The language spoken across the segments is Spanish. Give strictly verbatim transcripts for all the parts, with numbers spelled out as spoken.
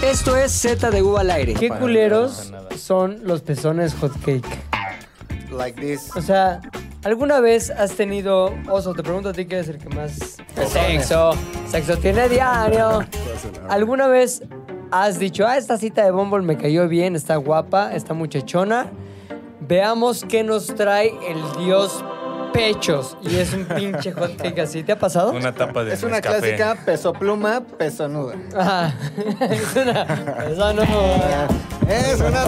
Esto es Z de U al aire. ¿Qué culeros son los pezones hotcake? Like this. O sea, ¿alguna vez has tenido... Oso, te pregunto a ti que eres el que más... Sexo. Sexo tiene diario. ¿Alguna vez has dicho, ah, esta cita de Bumble me cayó bien, está guapa, está muchachona? Veamos qué nos trae el dios pechos. Y es un pinche hotcake así. ¿Te ha pasado? Una tapa de Es una Nescafé. clásica peso pluma, pesonuda. Ajá. Es una... Eso no... Es una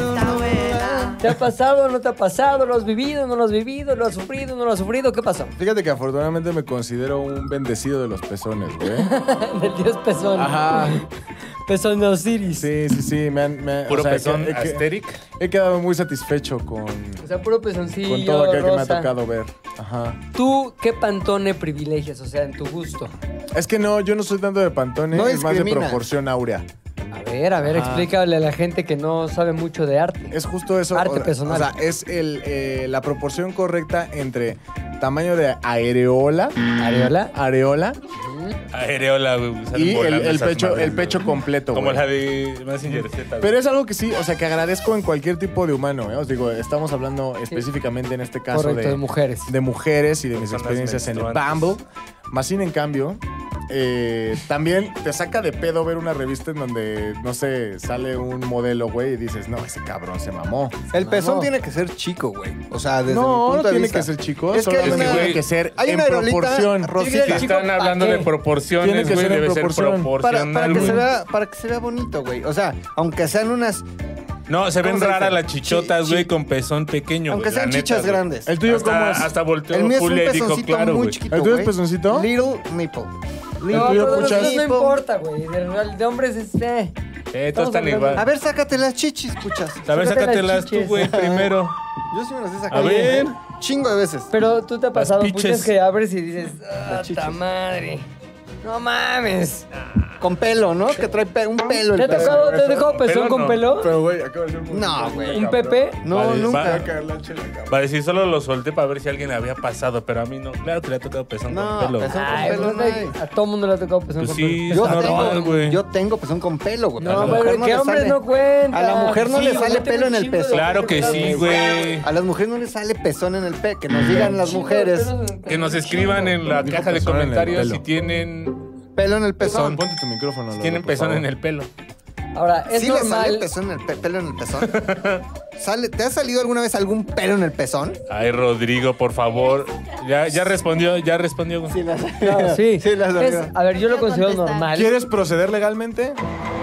pesonuda. ¿Te ha pasado o no te ha pasado? ¿Lo has vivido no lo has vivido? ¿Lo has sufrido no lo has sufrido? ¿Qué pasó? Fíjate que afortunadamente me considero un bendecido de los pezones, güey. Del dios pezón. Ajá. Pezón de Osiris. Sí, sí, sí. Me han, me, Puro o sea, pezón he, he- asteric. he quedado muy satisfecho con, O sea, puro pezoncillo, con todo aquel que me ha rosa. tocado ver. Ajá. ¿Tú qué pantone privilegias? O sea, en tu gusto. Es que no, yo no soy tanto de pantone, No es más de discrimina. proporción áurea. A ver, a ver, Ajá. explícale a la gente que no sabe mucho de arte. Es justo eso. Arte o, personal. O sea, es el, eh, la proporción correcta entre tamaño de areola, ¿Areola? areola Areola, güey. salen y el, volando el esas pecho, madres, el pecho güey. completo, Como güey. la de Messenger Z, güey. Pero es algo que sí, o sea, que agradezco en cualquier tipo de humano, ¿eh? Os digo, estamos hablando específicamente en este caso Correcto, de de, mujeres. de mujeres y de mis Personas experiencias en el menstruantes. Bumble. Más sin en cambio, eh, también te saca de pedo ver una revista en donde, no sé, sale un modelo, güey, y dices, no, ese cabrón se mamó. El Se pezón mamó. tiene que ser chico, güey. O sea, desde mi No, punto no de tiene vista. que ser chico, Es que hay solamente una- tiene que ser hay en una aerolita proporción. rosita. Si chico, están ¿pa' hablando qué? de proporciones, Tiene que güey, ser en debe proporción. ser Para, proporcional, para, que güey. se vea, para que se vea bonito, güey. O sea, aunque sean unas... No, se ven ¿Cómo se raras dice? las chichotas, Chi- güey, chi- con pezón pequeño, Aunque güey, sean la neta, chichas güey. grandes. ¿El tuyo hasta, cómo es? Hasta volteó El mío es un Julia y dijo, pezoncito claro, muy güey. chiquito, ¿El tuyo es güey. pezoncito? Little nipple. No, tuyo, pero de puchas? nosotros no importa, güey. De, de hombres es... Eh. Eh, todos Estamos están hablando- igual. A ver, sácate las chichis, puchas. A ver, sácate sácatelas las tú, chiches. güey, primero. Yo sí me las he A sacado. ver. Chingo de veces. Pero tú te ha pasado piches. muchas que abres y dices, ah, Las chichis. ta madre. No mames. Con pelo, ¿no? Que trae pe- un pelo. ¿Te ha el pezón. tocado, te ha tocado pezón Pelo con no. pelo? Pero, güey, acaba de ser un... No, güey. ¿Un Pepe? No, Vale, nunca. va. Va a caer la chela, cabrón. Va a decir, solo lo solté para ver si a alguien le había pasado, pero a mí no. Claro que le ha tocado pezón No, con pelo. güey. pezón. Ay, pelo pues, no hay. a todo mundo le ha tocado pezón Pues con sí, pelo. Yo es normal, tengo, güey. yo tengo pezón con pelo, güey. No, A la pero mujer ¿qué le hombres sale. no cuentan? A la mujer no Sí, le güey, sale yo tengo pelo en un el chingo de pezón. Claro que sí, güey. A las mujeres no les sale pezón en el pe, que nos digan las mujeres. Que nos escriban en la Dijo caja de pezón en el comentarios pelo. si tienen, Pelo en el pezón. Ponte tu micrófono. Lolo, tienen por pezón favor. en el pelo. Ahora, es ¿Sí le sale normal... pezón en el pe- pelo en el pezón? ¿Sale, ¿Te ha salido alguna vez algún pelo en el pezón? Ay, Rodrigo, por favor. Ya, ya respondió, ya respondió. güey. las No, sí. Sí, las Es- salido. a ver, yo lo Voy a considero contestar. normal. ¿Quieres proceder legalmente?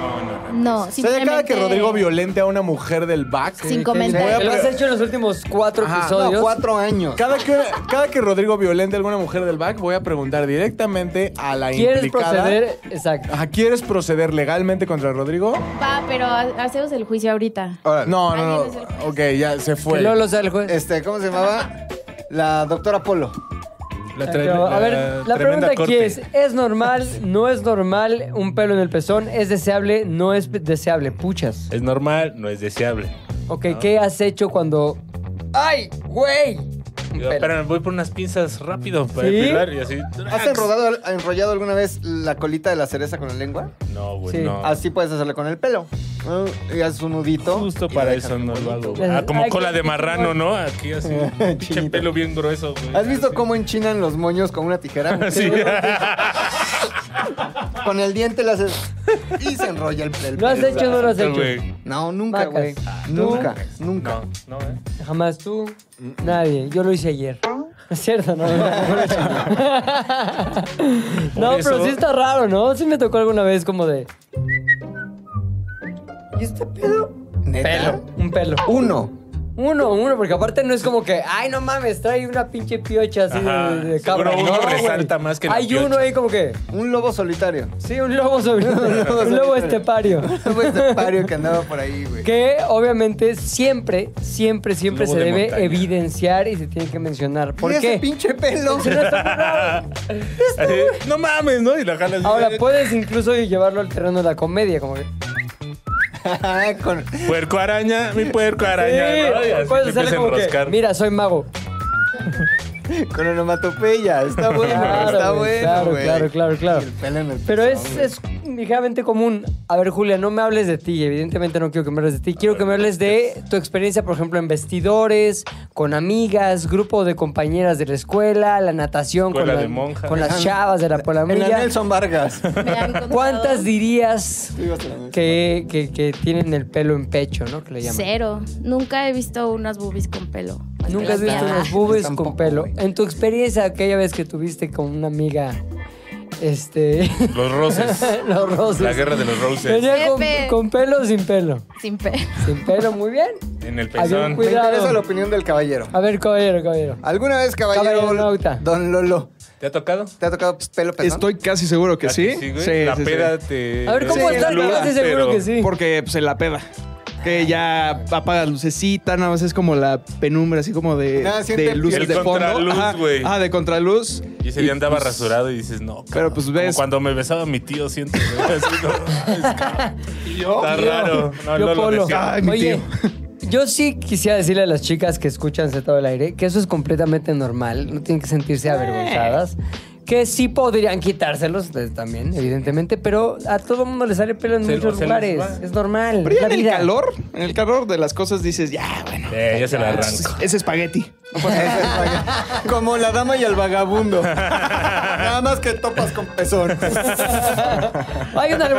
No, O sea, simplemente... cada que Rodrigo violente a una mujer del back, Sin Que comentarios. Lo has hecho en los últimos cuatro Ajá. episodios. No, cuatro años. cada que, cada que Rodrigo violente a alguna mujer del back, voy a preguntar directamente a la ¿Quieres implicada. proceder? Exacto. Ajá, ¿quieres proceder legalmente contra Rodrigo? Va, pero ha- hacemos el juicio ahorita. Órale. No, no, Alguien es no. el Ok, ya se fue. Que Lolo sea el juez. Este, ¿cómo se llamaba? La doctora Polo. La Pero, a ver, la pregunta aquí es, ¿es normal, no es normal un pelo en el pezón? ¿Es deseable, no es deseable? Puchas. Es normal, no es deseable. Ok, ¿qué has hecho cuando... ¡Ay, güey! Un Yo, pelo. espérame, voy por unas pinzas rápido para ¿Sí? depilar y así. ¿Has enrodado, enrollado alguna vez la colita de la cereza con la lengua? No, güey, Sí. no. Así puedes hacerlo con el pelo. Ah, Y haces un nudito. Justo y para lo dejas eso no bien lo hago. bonito, güey. güey. Ah, como Ay, cola qué- de marrano, ¿no? Aquí así. Pinche Chinito. pelo bien grueso, güey. ¿Has visto Así. cómo enchinan los moños con una tijera? Sí. Con el diente le haces... Y se enrolla el, el ¿Lo has pelo. hecho o no lo has No, hecho? güey. No, nunca, Vacas. güey. ¿Tú? Nunca, nunca. No, no, ¿eh? Jamás tú, nadie. Yo lo hice ayer. Es cierto, ¿no? No, no, Por pero eso- sí está raro, ¿no? Sí me tocó alguna vez como de... ¿Y este pedo? ¿Neta? Pelo, un pelo. Uno. Uno, uno, porque aparte no es como que, ay, no mames, trae una pinche piocha así Ajá. de, de cabra. Seguro uno No, güey. resalta más que la Hay piocha. uno ahí como que, Un lobo solitario. sí, un lobo sobre un lobo solitario. estepario. Un lobo estepario que andaba por ahí, güey. Que obviamente siempre, siempre, siempre Lobo se de debe montaña. evidenciar y se tiene que mencionar. ¿Por ¿Y ese qué? pinche pelo? Si no está muy raro. Así, no mames, ¿no? Y la jalas. Ahora, puedes incluso llevarlo al terreno de la comedia, como que... Con... Puerco araña, mi puerco araña. ¿no? Y Sí, así puedes te hacerle empieza a como que, enroscar. mira, soy mago. Con onomatopeya. Está bueno, Claro, está güey, bueno, claro, güey. claro, claro, claro. Y el pelo en el Pero es, pezón, güey. es ligeramente común. A ver, Julia, no me hables de ti. Evidentemente no quiero que me hables de ti. Quiero que me hables de tu experiencia, por ejemplo, en vestidores, con amigas, grupo de compañeras de la escuela, la natación, con, Escuela la- de monjas. con las chavas de la En la polamilla. Nelson Vargas. Me han contado ¿Cuántas dirías Tú ibas a la Nelson que, que, que tienen el pelo en pecho, ¿no? Que le llaman. Cero. Nunca he visto unas boobies con pelo. Nunca has visto Ah, unas boobies tampoco, con pelo. güey. En tu experiencia, aquella vez que tuviste con una amiga, este... Los roses. los roses. La guerra de los roses. ¿Venía con, Pepe. con pelo o sin pelo? Sin pelo. Sin pelo, muy bien. En el Había un pezón. Me cuidado. interesa la opinión del caballero. A ver, caballero, caballero. ¿Alguna vez, caballero, Caballeronauta. don Lolo, ¿Te ha tocado? te ha tocado pelo pezón? Estoy casi seguro que sí. Sí, güey. Sí, la sí, sí. peda te... A ver, ¿cómo Sí, estás? la duda, Casi seguro pero- que sí. Porque pues en la peda. Que ya apagas lucecita, nada más es como la penumbra, así como de, Nada, siente de el luces El de fondo. contraluz, Ajá, güey. ajá, de contraluz. Y ese día andaba pues, rasurado y dices, no, cabrón. Pero, pues, Como ves- cuando me besaba mi tío, siento. güey, así como, Está raro. No, Yo no lo polo. decía. Ay, mi Oye, yo sí quisiera decirle a las chicas que escuchan Z todo el aire que eso es completamente normal, no tienen que sentirse avergonzadas. Que sí podrían quitárselos ustedes también, evidentemente, pero a todo el mundo le sale pelo en Se- muchos se les lugares. va. Es normal. Pero es ya la en el vida. calor, en el calor de las cosas dices, ya, bueno. Eh, ya se la Es, arranco. es espagueti. Como la dama y el vagabundo. Nada más que topas con pezón. Hay una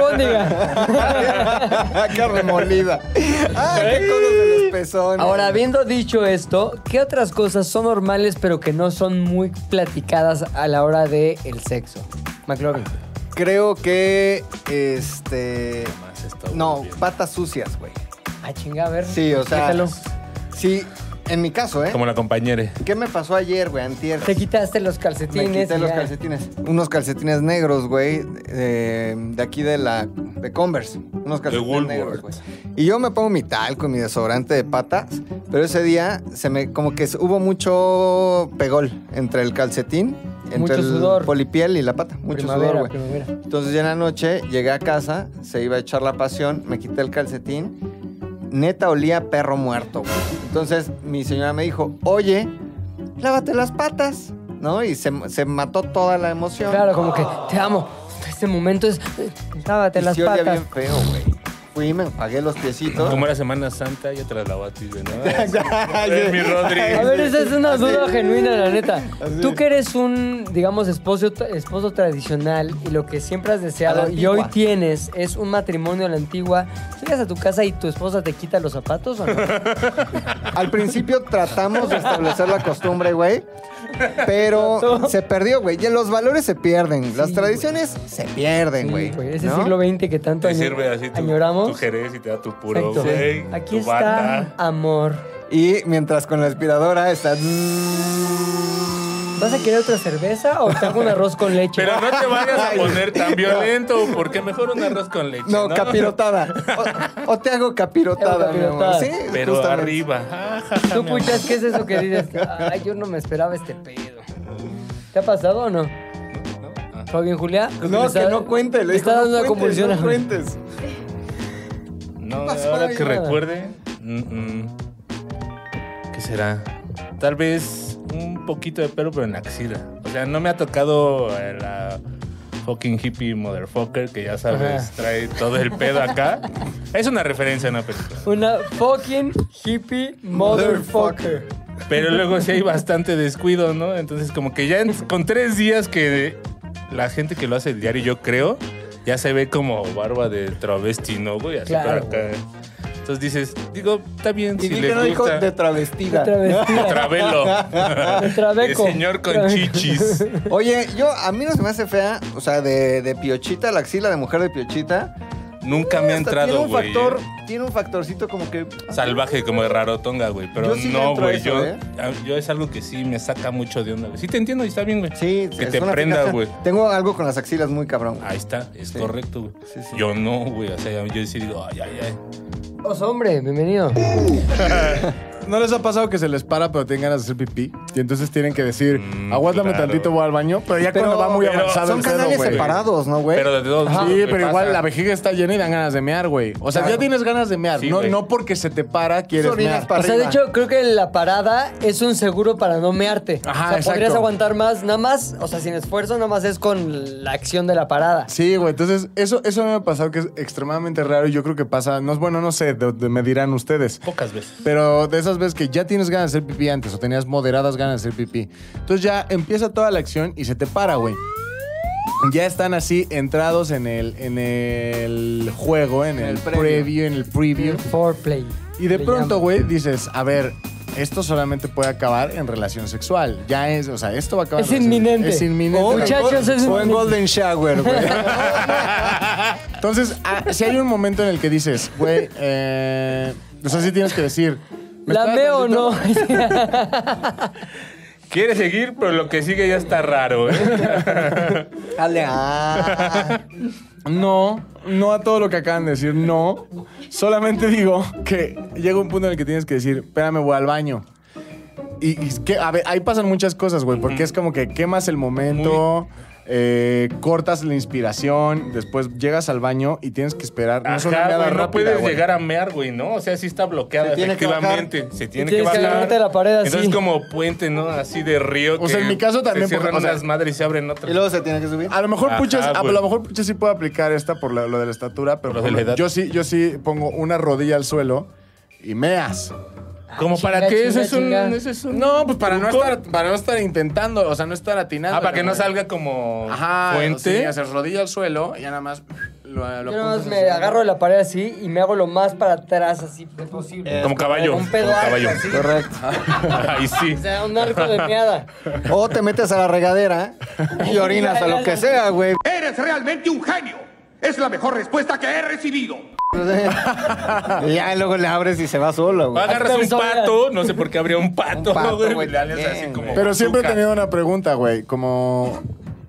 albóndiga. Carne molida. Ay, qué cosas de los pezones. Ahora, habiendo dicho esto, ¿qué otras cosas son normales pero que no son muy platicadas a la hora del el sexo? McLovin. Creo que, este... Más está No, bien. patas sucias, güey. Ah, chinga, a ver. Sí, o sea... Déjalo. Sí, en mi caso, ¿eh? Como la compañera. ¿Qué me pasó ayer, güey? Antier. Te quitaste los calcetines. Me quité y los ya. calcetines. Unos calcetines negros, güey. eh, de aquí de la... De Converse. Unos calcetines Woolworth. negros, güey. Y yo me pongo mi talco y mi desodorante de patas. Pero ese día se me... Como que hubo mucho pegol entre el calcetín. Entre Mucho el sudor. polipiel y la pata. Mucho Primavera, sudor, güey. primavera. Entonces ya en la noche llegué a casa, se iba a echar la pasión, me quité el calcetín. Neta olía a perro muerto, güey. Entonces mi señora me dijo, oye, lávate las patas, ¿no? Y se, se mató toda la emoción. Claro, como que te amo. Este momento es. Lávate Y las sí olía patas. bien feo, güey. Fui, me pagué los piecitos. Como era Semana Santa, ya te la lavó a ti, güey, ¿no? Ay, Eh, mi Rodri. A ver, esa es una Así. duda genuina, la neta. Así. Tú que eres un, digamos, esposo, esposo tradicional y lo que siempre has A deseado la y hoy antigua. tienes es un matrimonio a la antigua, ¿llegas a tu casa y tu esposa te quita los zapatos o no? Al principio tratamos de establecer la costumbre, güey. Pero se perdió, güey. Ya los valores se pierden. Las Sí, tradiciones se pierden, Sí, güey. güey, ese ¿no? siglo veinte que tanto Te año- sirve así tu, añoramos. tu jerez y te da tu puro, Exacto. güey. Aquí tu está bata. amor. Y mientras con la aspiradora está... ¿Vas a querer otra cerveza o te hago un arroz con leche? Pero no te vayas a poner tan violento, porque mejor un arroz con leche, No, ¿no? capirotada. O, o te hago capirotada, Te hago mi amor. capirotada. Sí, Pero justamente. arriba. Ah, ja, ja, Tú, mi amor. puchas, ¿qué es eso que dices? Ay, yo no me esperaba este pedo. ¿Te ha pasado o no? Ah. ¿Todo bien, Julia? No, Me que está- no cuente. Le me dijo, está dando no una cuentes, convulsión. no cuentes. No, pasó ahora ahí? que Nada. recuerde. mm, mm, ¿Qué será? Tal vez un poquito de pelo, pero en la axila. O sea, no me ha tocado eh, la fucking hippie motherfucker que ya sabes, Ajá. trae todo el pedo acá. Es una referencia a una película. Una fucking hippie motherfucker. Pero luego sí hay bastante descuido, ¿no? Entonces, como que ya en- con tres días que la gente que lo hace el diario, yo creo, ya se ve como barba de travesti, ¿no, güey? Así Claro, por acá. Entonces dices, digo, está bien Y si vi les que no dijo gusta. de travestida. De travestida. Travelo. De trabeco. El señor con Trabeco. chichis. Oye, yo, a mí no se me hace fea, o sea, de, de piochita, la axila de mujer de piochita. Nunca me ha Hasta entrado, tiene un güey. factor, eh. tiene un factorcito como que... Salvaje, como de rarotonga, güey. Pero Yo sí le no, entro a güey. eso, Yo, ¿eh? yo es algo que sí me saca mucho de onda, güey. Sí te entiendo y está bien, güey. Sí, Que es te una prenda, fijación. güey. Tengo algo con las axilas muy cabrón. güey. Ahí está, es Sí. correcto, güey. Sí, sí. Yo no, güey. O sea, yo sí digo, ay, ay, ay. Oso, hombre, bienvenido. ¿No les ha pasado que se les para pero tienen ganas de hacer pipí? Y entonces tienen que decir, Mm, aguántame claro. tantito, voy al baño. Pero ya Pero- cuando va muy pero avanzado Son el pedo, canales güey. separados, ¿no, güey? Pero de todos modos, Sí, me pero pasa. igual la vejiga está llena y dan ganas de mear, güey. O sea, Claro. ya tienes ganas de mear. Sí, no, güey. no porque se te para quieres Orinas mear. para O sea, de arriba. hecho, creo que la parada es un seguro para no mearte. Ajá, o sea, exacto. podrías aguantar más, nada más, o sea, sin esfuerzo, nada más es con la acción de la parada. Sí, güey. Entonces, eso, eso me ha pasado que es extremadamente raro y yo creo que pasa, no es bueno, no sé, de- de- me dirán ustedes. Pocas veces. Pero de esas veces que ya tienes ganas de hacer pipí antes o tenías moderadas ganas de hacer pipí. Entonces ya empieza toda la acción y se te para, güey. Ya están así entrados en el, en el juego, en el, el preview. preview, en el preview. Foreplay. Y de le pronto, llaman. güey, dices, a ver, esto solamente puede acabar en relación sexual. Ya es, o sea, esto va a acabar Es en relación- inminente. Es inminente. O- Muchachos, es o en un- Golden Shower, güey. Entonces, ah, si hay un momento en el que dices, güey, eh, o sea, sí tienes que decir. ¿me ¿La esperas veo o no? tantito? Quiere seguir, pero lo que sigue ya está raro, ¿eh? Dale. Ah. No, no a todo lo que acaban de decir, no. Solamente digo que llega un punto en el que tienes que decir, espérame, voy al baño. Y, y es que, a ver, ahí pasan muchas cosas, güey, porque es como que quemas el momento, eh, cortas la inspiración, después llegas al baño y tienes que esperar. No es una Ajá, meada güey, no rápida, puedes güey. llegar a mear, güey, ¿no? O sea, sí está bloqueada Se tiene que efectivamente. Se tiene Tienes que que bajar. agarrarte de la pared así. Entonces como puente, ¿no? Así de río. O sea, que en mi caso también, Se cierran porque, o sea, unas madres y se abren otras. Y luego se tiene que subir. A lo mejor Ajá, Puchas, a güey. lo mejor Puchas sí puede aplicar esta por la- lo de la estatura, pero Lo por de la ejemplo, edad. yo sí, yo sí pongo una rodilla al suelo y meas. ¿Cómo Chinga, para qué? chinga, Eso es un... chinga. Eso es un No, pues para no truco. estar, para no estar intentando, o sea, no estar atinando. Ah, para que no güey. salga como Ajá, fuente. sí, hacer rodilla al suelo y ya nada más lo, lo Yo nada más apuntas me así. agarro de la pared así y me hago lo más para atrás así posible. Como caballo. Un pedo como alto, caballo. así. Correcto. Ahí sí. O sea, un arco de meada. O te metes a la regadera y orinas a lo que sea, güey. Eres realmente un genio. Es la mejor respuesta que he recibido. Y ya luego le abres y se va solo, güey. Agarras un Personas. pato, no sé por qué habría un pato, Un pato, güey. güey, Le haces así también, como güey. Pero siempre he bazooka. tenido una pregunta, güey, como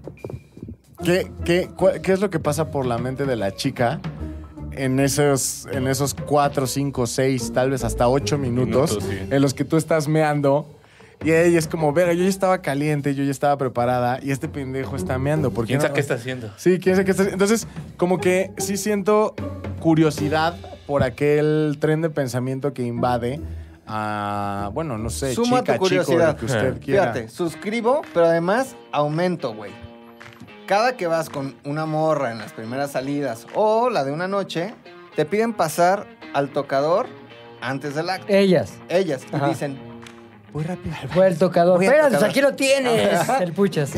¿qué, qué, cua- ¿qué es lo que pasa por la mente de la chica en esos, en esos cuatro, cinco, seis, tal vez hasta ocho minutos, Minutos, sí. en los que tú estás meando? Y ella es como, verga, yo ya estaba caliente, yo ya estaba preparada y este pendejo está meando. ¿Por qué ¿Quién no? sabe qué está haciendo? Sí, quién sabe qué está haciendo. Entonces, como que sí siento curiosidad por aquel tren de pensamiento que invade a, bueno, no sé, Suma chica, tu curiosidad. chico, lo que usted quiera. Fíjate, suscribo, pero además aumento, güey. Cada que vas con una morra en las primeras salidas o la de una noche, te piden pasar al tocador antes del acto. Ellas. Ellas y Ajá. dicen, muy rápido. Fue el tocador. Voy al Espérate, tocador. aquí lo tienes. El puchas.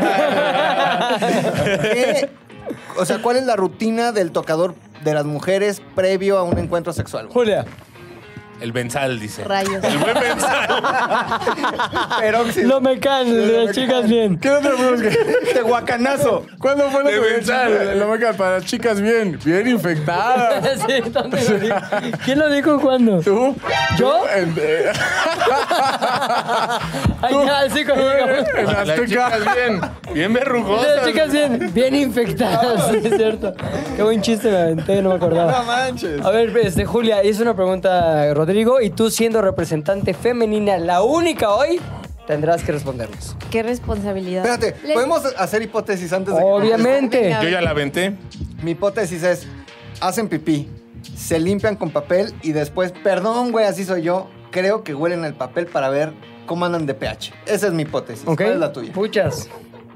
¿Qué? O sea, ¿cuál es la rutina del tocador de las mujeres previo a un encuentro sexual, güey? Julia. El benzal, dice. Rayos. El buen benzal. Peróxido. No me canses, de las chicas bien. ¿Qué otra pregunta? De guacanazo. ¿Cuándo fue la De primera pensar. chica? Lo meca para las chicas bien, bien infectadas. Sí, ¿dónde lo dijo? ¿Quién lo dijo cuándo? ¿Tú? ¿Yo? En, eh, Ay, ya, sí, cuando llegamos. en Las Azteca. chicas bien. Bien verrugosas. Las chicas bien, bien infectadas, sí, es cierto. Qué buen chiste me aventé, no me acordaba. No manches. A ver, este, Julia, es una pregunta, Rodrigo, y tú siendo representante femenina, la única hoy, tendrás que respondernos. Qué responsabilidad. Espérate, Le- ¿podemos hacer hipótesis antes de que Obviamente. Venga. Yo ya la aventé. Mi hipótesis es, hacen pipí, se limpian con papel y después, perdón, güey, así soy yo, creo que huelen el papel para ver cómo andan de pH. Esa es mi hipótesis. ¿Ok? ¿Cuál es la tuya? Puchas.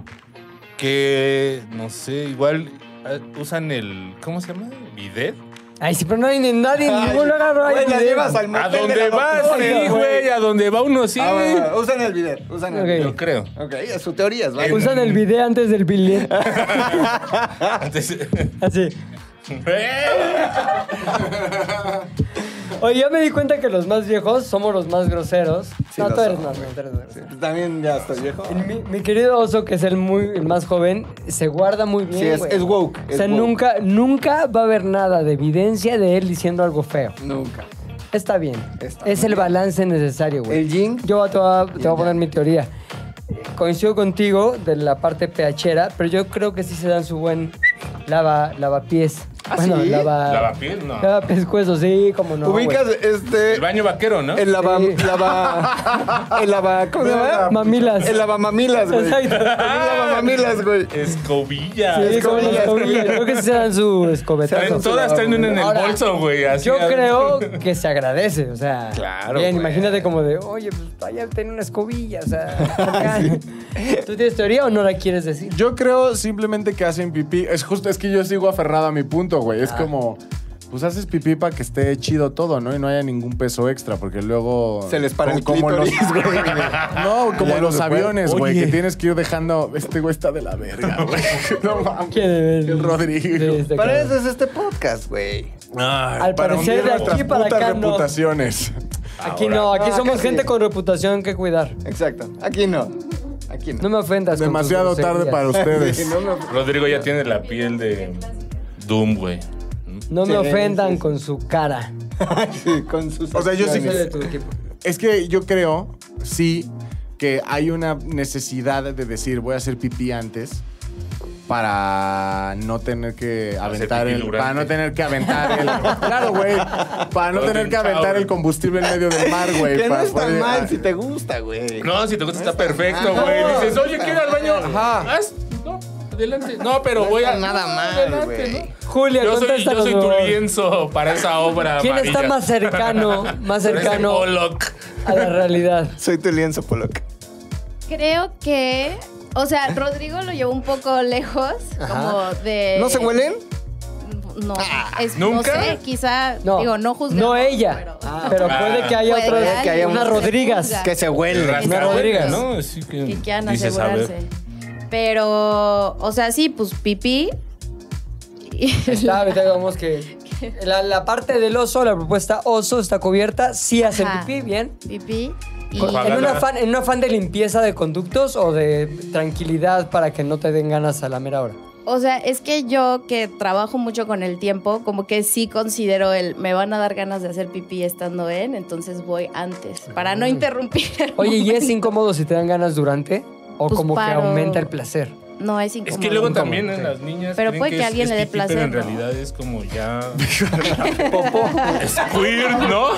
Que, no sé, igual eh, usan el, ¿cómo se llama? ¿Bidet? Ay, sí, pero no hay ni nadie, Ay, ninguno agarró ahí. güey, la video. llevas al A motel de donde la vas, doctora, sí, güey. A donde va uno, sí. Ah, bueno, bueno, usan el bidet, usan el Ok. bidet. Yo creo. Ok, es su teoría, es válido. Usan el video antes del billete. Antes... Así. Oye, ya me di cuenta que los más viejos somos los más groseros. Sí, no, lo tú eres somos. más, no, tú eres más grosero. Pues también ya estoy viejo. Mi, mi querido oso, que es el muy el más joven, se guarda muy bien. Sí, es- güey. es woke, O es sea, woke. nunca, nunca va a haber nada de evidencia de él diciendo algo feo. Nunca. Está bien. Está es muy el bien. balance necesario, güey. El yin. Yo te voy a, te voy a yang. poner mi teoría. Coincido contigo de la parte pHera, pero yo creo que sí se dan su buen lava, lavapiés. Bueno, ¿sí? lava... Lavapiés, no. Lava pescuezo, sí, como no, Ubicas güey. este... El baño vaquero, ¿no? El lava... Sí. lava... El lava... ¿Cómo se llama? Mamilas. El lavamamilas, güey. Exacto. El lavamamilas, güey. Escobilla. Sí, como las escobillas. Creo que sí se dan su escobetazo. Traen- todas traen una en el Ahora, bolso, güey. así Yo a- creo que se agradece, o sea. Claro, Bien, güey. imagínate como de, oye, pues vaya, ten una escobilla, o sea. acá. ¿Tú tienes teoría o no la quieres decir? Yo creo simplemente que hacen pipí. Es justo, es que yo sigo aferrado a mi punto, güey. Es como, pues haces pipí para que esté chido todo, ¿no? Y no haya ningún peso extra, porque luego... Se les para el como los, clítoris, güey. No, como Ya no los se puede. aviones, güey, Oye. que tienes que ir dejando... Este güey está de la verga, güey. No mames. ¿Quién es? El Rodrigo. Sí, está Para claro. eso es este podcast, güey. Ay, Al para parecer, hundir de nuestras aquí para putas acá, no. reputaciones. Aquí Ahora. no, aquí No, somos acá gente sí. con reputación que cuidar. Exacto. Aquí no. Aquí no. No me ofendas. con Demasiado tus tarde groserías. para ustedes. Sí, no me- Rodrigo ya tiene la piel de Doom, güey. No me Sí, ofendan sí, sí. con su cara. Sí, con sus O sea, yo sí Soy de acciones. tu equipo. Es que yo creo, sí, que hay una necesidad de decir voy a hacer pipí antes para no tener que aventar pipí el durante. para no tener que aventar el claro, güey, para no Todo tener que hinchado, aventar el güey. combustible en medio del mar, güey. Que no para está poder- mal si te gusta, güey. No, si te gusta está perfecto, mal. güey. No, Dices, oye, quiero ir al baño. Ajá. Haz- No, adelante. No, pero voy a... Nada no, mal, adelante, güey. ¿no? Julia, Yo soy, yo contéstanos, soy por tu favor. lienzo para esa obra ¿Quién está amarilla. más cercano, más Para ese cercano Pollock. a la realidad? Soy tu lienzo, Pollock. Creo que, o sea, Rodrigo lo llevó un poco lejos, como de... ¿No se huelen? No, es, ¿Nunca? no sé, quizá, No, digo, no juzgamos. no ella, pero- pero, Ah. puede que haya Puede otras, que haya unas un- Rodrigas. juzga. Que se huelen. Una Rodríguez. ¿no? Así que, que quieran dices, a ver. asegurarse. Pero, o sea, sí, pues pipí. Y- Está, ahorita digamos que la, la parte del oso, la propuesta oso está cubierta, sí hacen Ajá. pipí, bien. Pipí. Y Con- ¿En un, Ojalá. afán, ¿En un afán de limpieza de conductos o de tranquilidad para que no te den ganas a la mera hora? O sea, es que yo que trabajo mucho con el tiempo, como que sí considero el me van a dar ganas de hacer pipí estando en, entonces voy antes, para no interrumpir. el Oye, ¿y es momento. incómodo si te dan ganas durante? ¿O Pues como paro. que aumenta el placer? No, es incómodo. Es que luego Incómodo, también en sí. las niñas. Pero creen puede que es- alguien es le dé pipí, placer, Pero en ¿no? realidad es como ya. Popó. Squirt, ¿no?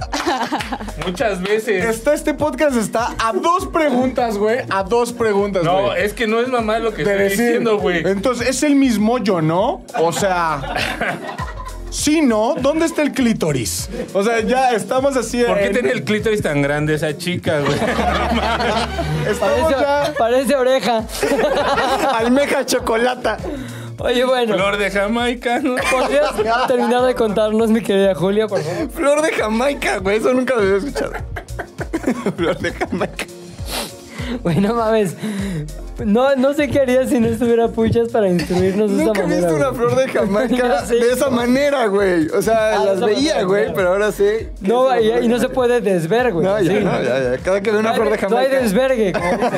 Muchas veces. Está, este podcast está a dos preguntas, güey. A dos preguntas, güey. No, es que no es mamá lo que de estoy decir, diciendo, güey. entonces, es el mismo yo, ¿no? O sea, sí, ¿no? ¿Dónde está el clítoris? O sea, ya estamos así. ¿Por qué en- tiene el clítoris tan grande esa chica, güey? Estamos Parece, ya. parece oreja. Almeja chocolata. Oye, bueno. Flor de Jamaica, ¿no? ¿Podrías terminar de contarnos, mi querida Julia, por favor? Flor de Jamaica, güey. Eso nunca lo había escuchado. Flor de Jamaica. Güey, no mames. No, no sé qué haría si no estuviera Puchas para instruirnos de esta Nunca he manera. visto una güey. flor de Jamaica Ya sé. de esa manera, güey. O sea, Ah, de las esa veía, manera, güey, claro. pero ahora sí. No, y, y no se puede desver, güey. No, ya, Sí. no, ya, ya. Cada que veo una flor de No hay Jamaica. desvergue. como dicen.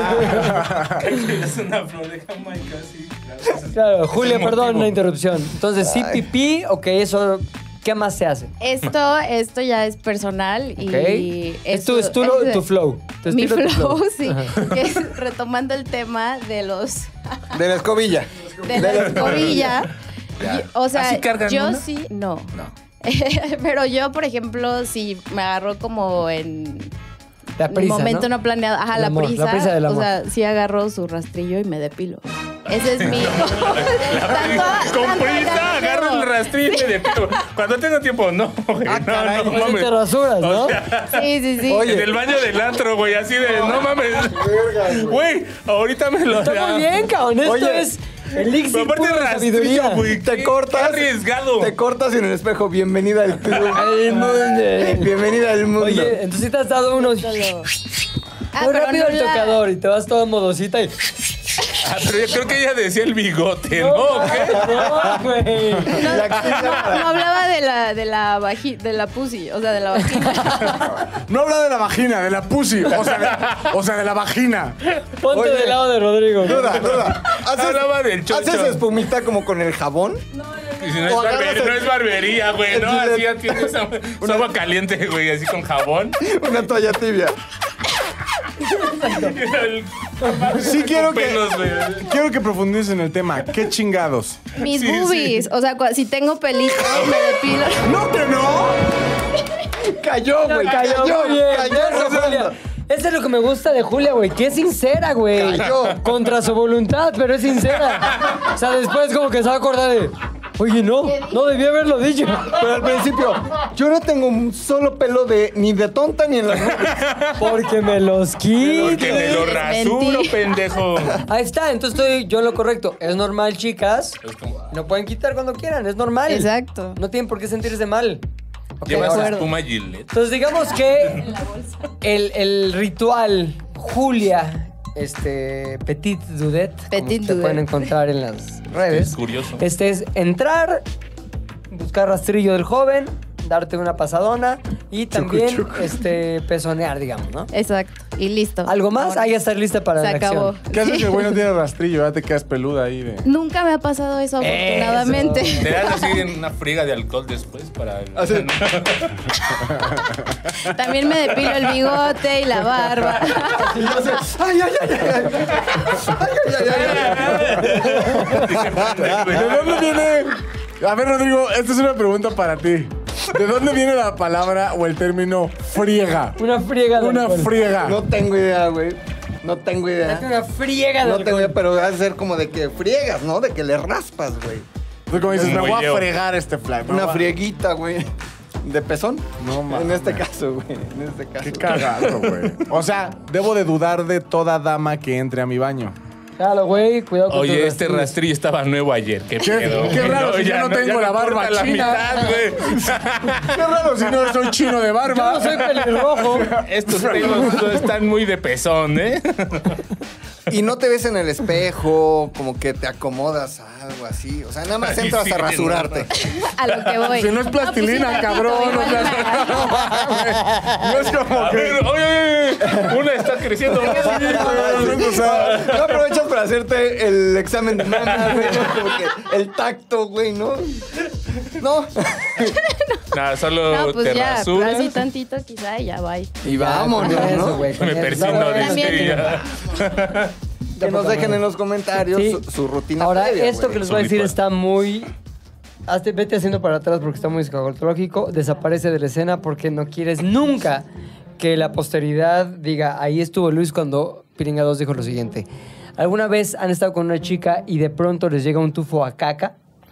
Es una flor de Jamaica, sí. Claro. Claro, Julia, Es el perdón motivo. la interrupción. Entonces, sí, Ay. pipí, ok, eso, ¿qué más se hace? Esto, esto ya es personal y Ok. Es tu, esto- es tu, lo- tu flow. Tu Mi estilo, tu flow, sí. Ajá. Que es retomando el tema de los De la escobilla. de la escobilla. Ya. Y- O sea, ¿Así cargan yo una? sí, no. No. Pero yo, por ejemplo, si me agarró como en La prisa, un momento ¿no? no, planeado, ajá, El la amor, la prisa, prisa del o amor. sea, sí agarro su rastrillo y me depilo. Ese es mi... Tanto- Con tanto prisa, ya agarro el tengo. rastrillo y de pilo. Cuando tengo tiempo, no, güey. Ah, no, caray, no, Pues sí mames. te rasuras, ¿no? O sea, Sí, sí, sí. Oye. en el baño del antro, güey, así de, no mames. Güey, ahorita me lo Está muy bien, cabrón. Esto Oye. es elixir Pero aparte puro de rastrillo, sabiduría. güey. Te qué- cortas. qué arriesgado. Te cortas en el espejo. Bienvenida al club. Al mundo. Bienvenida al mundo. Oye, entonces sí te has dado unos... Solo- Ah, Muy pero rápido no al la- tocador y te vas todo modosita y... Ah, pero yo creo que ella decía el bigote, ¿no? ¿O qué? No, güey. No, La acción no, para- no hablaba de la, de la vaji, de la pussy, o sea, de la vagina. No habla de la vagina, de la pussy. O sea, de, o sea, de la vagina. Ponte Oye. del lado de Rodrigo. Duda, duda. Hablaba del chocho. ¿Haces espumita como con el jabón? Y si no, es O agarras barbería, no el- es barbería, güey, ¿no? el- Así ya tienes agua, es agua caliente, güey, así con jabón. Una toalla tibia. El Sí quiero que, Pelos, güey. quiero que profundices en el tema. ¿Qué chingados? Mis Sí, boobies. O sea, cua- si tengo pelitos, me depilo. ¡No que no! Cayó, güey. Cayó, Cayó, muy bien. cayó, Eso, Rolando. Julia. Eso es lo que me gusta de Julia, güey, que es sincera, güey. Cayó. Contra su voluntad, pero es sincera. O sea, después como que se va a acordar de, oye, no, no debí haberlo dicho. Pero al principio, yo no tengo un solo pelo de ni de tonta ni en las nubes. Porque me los quito. Porque me lo rasuro, Mentí. pendejo. Ahí está, entonces estoy yo en lo correcto. Es normal, chicas. Es como, Lo pueden quitar cuando quieran, es normal. Exacto. No tienen por qué sentirse mal. Ok, llevas ahora- espuma Gillette. Entonces digamos que el, el ritual Julia, este Petit Dudet, Petit como se Dudet. pueden encontrar en las redes. Es curioso. Este es entrar, buscar rastrillo del joven, darte una pasadona y también este pezonear, digamos, ¿no? Exacto. Y listo. ¿Algo más? Ahora Ahí ya estar lista para se la acabó. acción. ¿Qué haces que el güey no tiene rastrillo? Ya te quedas peluda ahí de... Nunca me ha pasado eso, afortunadamente. Te das así en una friega de alcohol después para... el- Así. También me depilo el bigote y la barba. Y yo sé, ay, ay, ay, ay, ay, ay, ay, ay. ¿De dónde viene? A ver, Rodrigo, esta es una pregunta para ti. ¿De dónde viene la palabra o el término friega? Una friega de Una alcohol. friega. No tengo idea, güey. No tengo Date idea. una friega de No tengo alcohol. idea, pero va a ser como de que friegas, ¿no? De que le raspas, güey. Tú como dices, me Muy voy a yo. fregar este fly. me Una voy a- frieguita, güey. ¿De pezón? No mames. En este caso, güey. En este caso. Qué cagado, güey. O sea, debo de dudar de toda dama que entre a mi baño. Claro, güey, cuidado con Oye, tus este rastrillos. rastrillo estaba nuevo ayer. Qué, Qué- pedo. qué güey. raro, si yo no tengo ya la me barba corta la china. mitad, güey. Qué raro si no soy chino de Yo barba. no soy pelirrojo. Estos pelos están muy de pezón, ¿eh? Y no te ves en el espejo, como que te acomodas a algo así. O sea, nada más Ay, entras sí, a rasurarte. A lo que voy. Si no es plastilina, pues sí, cabrón. tantito, O sea, igual. no es como A que... ver, oye, oye, oye, una está creciendo. O sea, no aprovechas para hacerte el examen de mama, güey. ¿no? Como que el tacto, güey, ¿no? No. Nada, solo No, pues te ya, rasuras. así tantito quizá y ya va. Y vámonos, Con eso, ¿no? güey, con Me eso. persino Está de bueno. También. ya. Que nos dejen en los comentarios Sí. su, su rutina Ahora, previa, esto güey. que les Su voy a decir ritual. está muy... Hazte- vete haciendo para atrás porque está muy escatológico. Desaparece de la escena porque no quieres nunca que la posteridad diga, ahí estuvo Luis cuando Piringa dos dijo lo siguiente. ¿Alguna vez han estado con una chica y de pronto les llega un tufo a caca?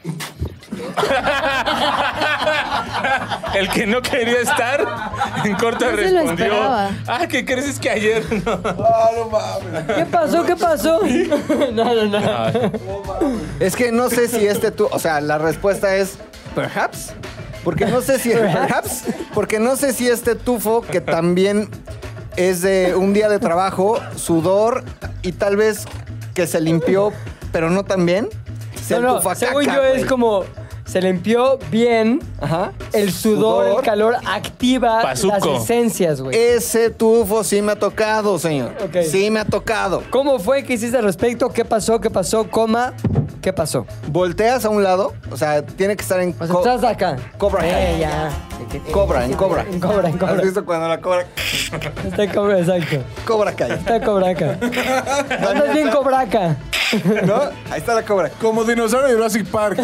El que no quería estar, en corto No se lo respondió. esperaba. Ah, ¿qué crees? Es que ayer no. ¿Qué pasó? ¿Qué pasó? No, no, no. Ah, Es que no sé si este tú, o sea, la respuesta es perhaps, porque no sé si perhaps, porque no sé si este tufo que también es de un día de trabajo, sudor y tal vez que se limpió, pero no tan bien. Se No, no, tufa según caca, yo es güey. como se limpió bien, Ajá. el sudor, Sudor. el calor activa Pazuco. las esencias, güey. Ese tufo sí me ha tocado, señor. Ok. Sí me ha tocado. ¿Cómo fue que hiciste al respecto? ¿Qué pasó? ¿Qué pasó? Coma, ¿qué pasó? Volteas a un lado, o sea, tiene que estar en O sea, co- estás acá. Cobra Eh, Kai. ya. Cobra, en cobra. En cobra, en ¿Has cobra. visto cuando la cobra? Está en cobra, exacto. Cobra Kai. Está cobraca. Andas bien cobraca. ¿No? Ahí está la cobra. Como dinosaurio de Jurassic Park.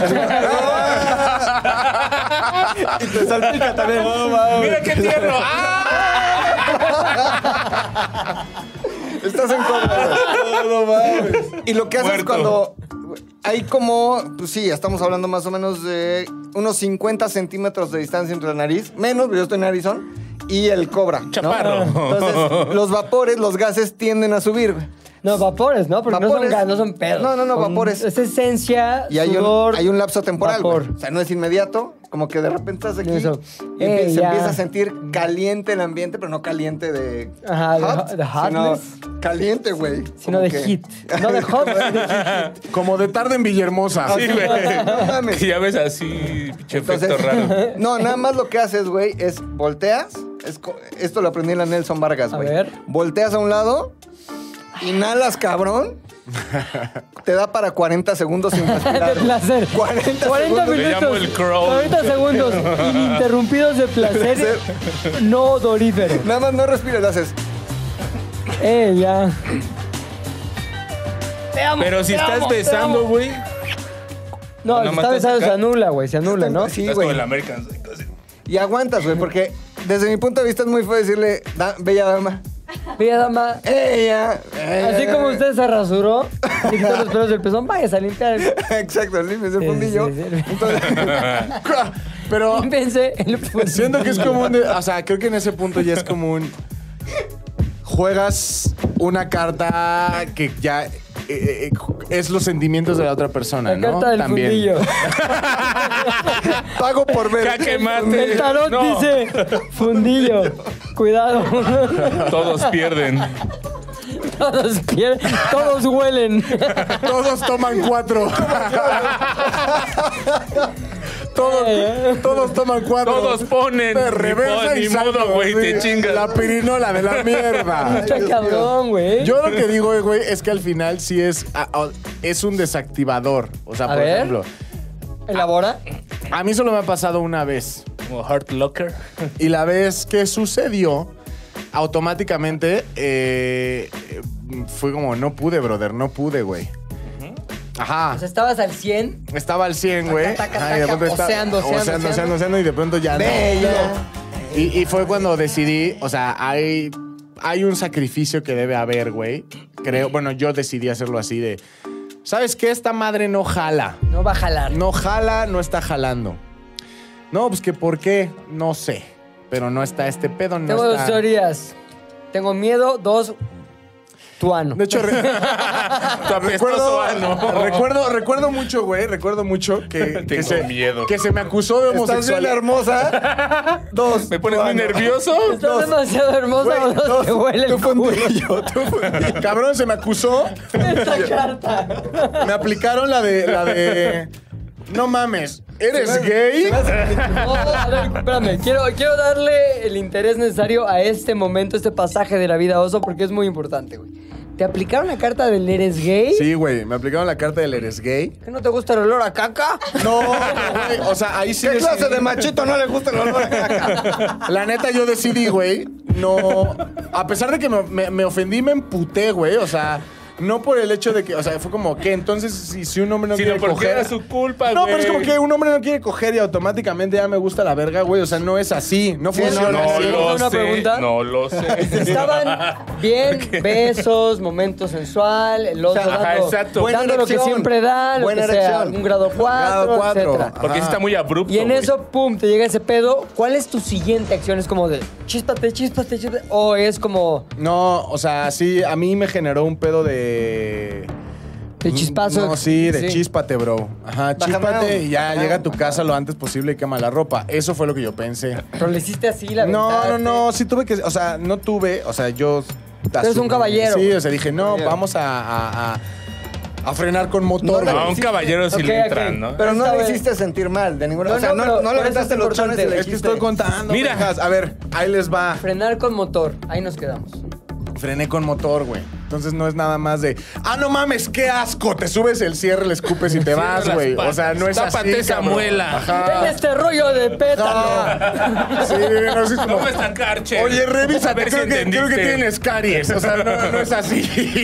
Y te salpica también. Mira qué tierno. ¡Ah! Estás en cobra. No, mames. Y lo que haces Muerto. cuando hay como, pues sí, estamos hablando más o menos de unos cincuenta centímetros de distancia entre la nariz, menos, yo estoy en narizón, y el cobra. ¿no? Chaparro. Entonces, los vapores, los gases tienden a subir, güey. No, vapores, ¿no? Porque Vapores. no son gas, no son pedos. No, no, no, Son- vapores. Es esencia, Y hay un, sudor, hay un lapso temporal, güey. vapor. O sea, no es inmediato, como que de repente estás aquí Eso. y Eh, empie- se ya. empieza a sentir caliente el ambiente, pero no caliente de Ajá, de hot, hot- de hotness. sino caliente, güey. Sino Como de que- hit. No de hot, de hit. Como de tarde en Villahermosa. Sí, güey. No mames. Que ya ves así, pinche efecto Entonces, raro. no, nada más lo que haces, güey, es volteas. Es co- esto lo aprendí en la Nelson Vargas, A güey. ver. Volteas a un lado, inhalas, cabrón. Te da para cuarenta segundos sin respirar. De placer. cuarenta, cuarenta segundos. Le llamo minutos. el crawl. cuarenta segundos ininterrumpidos de placer no odorífero. Nada más no respiras, lo haces. Eh, ya. Te amo, Pero si te estás amo, te besando, amo. güey. No, ¿O si nada más está estás besado acá? se anula, güey. Se anula, ¿no? Sí, Estás como güey. el American Psycho, así. Y aguantas, güey, porque desde mi punto de vista es muy feo decirle, da- bella dama. Bella dama. Ella. ella. Así como usted se rasuró, y quitó los pelos del pezón, váyase a limpiar. Exacto, límpiese el Sí, fundillo. sí, sí. Entonces, Pero Límpiense el fundillo. siento que es como un... de- o sea, creo que en ese punto ya es como un... Juegas una carta que ya eh, eh, es los sentimientos de la otra persona, La ¿no? carta del fundillo. pago por ver. Jaque mate. El tarot No. dice fundillo. Cuidado. Todos pierden. Todos pierden, todos huelen. Todos toman cuatro. todos, todos toman cuatro. Todos ponen. De reversa Ni y modo, salto, güey, te sí. chingas. La pirinola de la mierda. Está cabrón, güey. Yo lo que digo, güey, es que al final sí es, a- a- es un desactivador. O sea, A por ver. ejemplo, Elabora. a mí solo me ha pasado una vez. Como Heart Locker. Y la vez que sucedió, automáticamente eh, eh, fue como, no pude, brother, no pude, güey. Ajá. O sea, estabas al cien. Estaba al cien, güey. Taca, taca, Ajá, y de taca, pronto está- oceando, oceando, oceando, oceando. oceando, oceando, y de pronto ya no. Bella. Y, y fue cuando decidí, o sea, hay, hay un sacrificio que debe haber, güey. Creo, bueno, yo decidí hacerlo así de, ¿sabes qué? Esta madre no jala. No va a jalar. No jala, no está jalando. No, pues que ¿por qué? No sé. Pero no está este pedo, no Tengo dos está... teorías. Tengo miedo, dos, tu ano. De hecho, re- Tu apestoso recuerdo, ano. recuerdo, recuerdo mucho, güey, recuerdo mucho que, que, Tengo se, miedo. que se me acusó de ¿Estás bien homosexualidad. hermosa? Dos. Me pones muy Bueno. nervioso. Estás demasiado hermosa, Güey, o dos, te huele Tu el culo. fundillo, tu fundillo. Cabrón, se me acusó. Esta carta. Me aplicaron la de, la de. No mames, ¿eres gay? No, a ver, espérame. Quiero, quiero darle el interés necesario a este momento, este pasaje de la vida oso, porque es muy importante, güey. ¿Te aplicaron la carta del eres gay? Sí, güey, me aplicaron la carta del eres gay. ¿Que no te gusta el olor a caca? No, güey, o sea, ahí sí ¿Qué decidí- clase de machito no le gusta el olor a caca? La neta, yo decidí, güey, no... A pesar de que me, me- me ofendí, me emputé, güey, o sea... No por el hecho de que, o sea, fue como que entonces si, si un hombre no Sino quiere porque coger... era su culpa, No, güey. pero es como que un hombre no quiere coger y automáticamente ya me gusta la verga, güey. O sea, no es así. No Sí, funciona No así. lo ¿Una sé. pregunta? No lo sé. Estaban bien, besos, momento sensual, el otro Ajá, dando, exacto. Buena dando lo que erección. siempre da, lo Buena que sea, erección. un grado cuatro, Grado cuatro. etcétera. Porque sí está muy abrupto. Y en güey. eso, pum, te llega ese pedo. ¿Cuál es tu siguiente acción? ¿Es como de chíspate, chíspate, chíspate? ¿O es como No, o sea, sí, a mí me generó un pedo de... de chispazo? No, sí, de chíspate, bro. Ajá, Bájame chíspate un- y ya Ajá. llega a tu casa lo antes posible y quema la ropa. Eso fue lo que yo pensé. Pero le hiciste así, la No, no, aventaste. no, sí tuve que... O sea, no tuve, o sea, yo... eres un caballero. Sí, o sea, dije, no, Caballero. vamos a, a, a, a frenar con motor, No, güey. A un caballero sí Ok, le ok. entran, ¿no? Pero no Esta le vez- hiciste sentir mal de ninguna No, O sea, no, no, pero no le por eso aventaste es los chones y importante. le Es que dijiste... estoy contando. Mira. pendejas. A ver, ahí les va. Frenar con motor. Ahí nos quedamos. Frené con motor, güey. Entonces no es nada más de, ah, no mames, qué asco. Te subes el cierre, le escupes y te Cierra vas, las güey. O patas. sea, no es Tápate así, esa cabrón. muela. Ten Ajá. este rollo de pétalo. Ah, sí, no es como, ¿Cómo está Carche? oye, revisa, A ver creo, si que, creo que entendiste. tienes caries. O sea, no, no es así,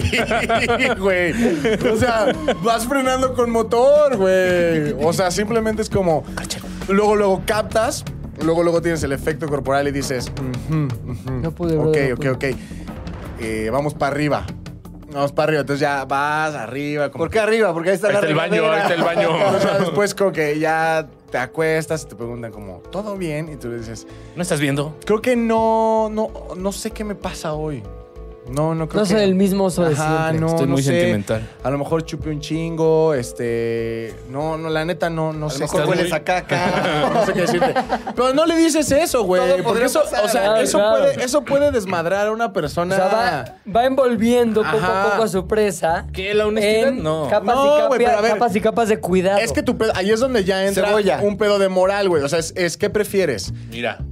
güey. O sea, vas frenando con motor, güey. O sea, simplemente es como, luego, luego captas, luego, luego tienes el efecto corporal y dices, "Ujú, ujú". No pude, Ok, brother, no ok, pude. ok. Eh, vamos para arriba. Vamos para arriba. Entonces ya vas arriba. Como ¿Por qué arriba? Porque ahí está Ahí la está el baño, regadera. ahí está el baño. O sea, después como que ya te acuestas y te preguntan como, ¿todo bien? Y tú le dices, ¿No estás viendo? creo que no, no, no sé qué me pasa hoy. No, no creo No que... soy el mismo oso de Ajá, siempre. no, Estoy no muy sé. sentimental. A lo mejor chupé un chingo, este... No, no, la neta no, no A lo sé. mejor Estás hueles muy- a caca. No sé qué decirte. Pero no le dices eso, güey. Todo Porque podría eso, pasar. o sea, Claro, eso, claro. Puede, eso puede desmadrar a una O persona... sea, va, va envolviendo poco Ajá. a poco a su presa. ¿Qué? ¿La honestidad? En No. capas, No, y güey, capia- pero a ver. capas y capas de cuidado. Es que tu pedo, ahí es donde ya entra Cebolla. un pedo de moral, güey. O sea, es, es ¿qué prefieres? Mira.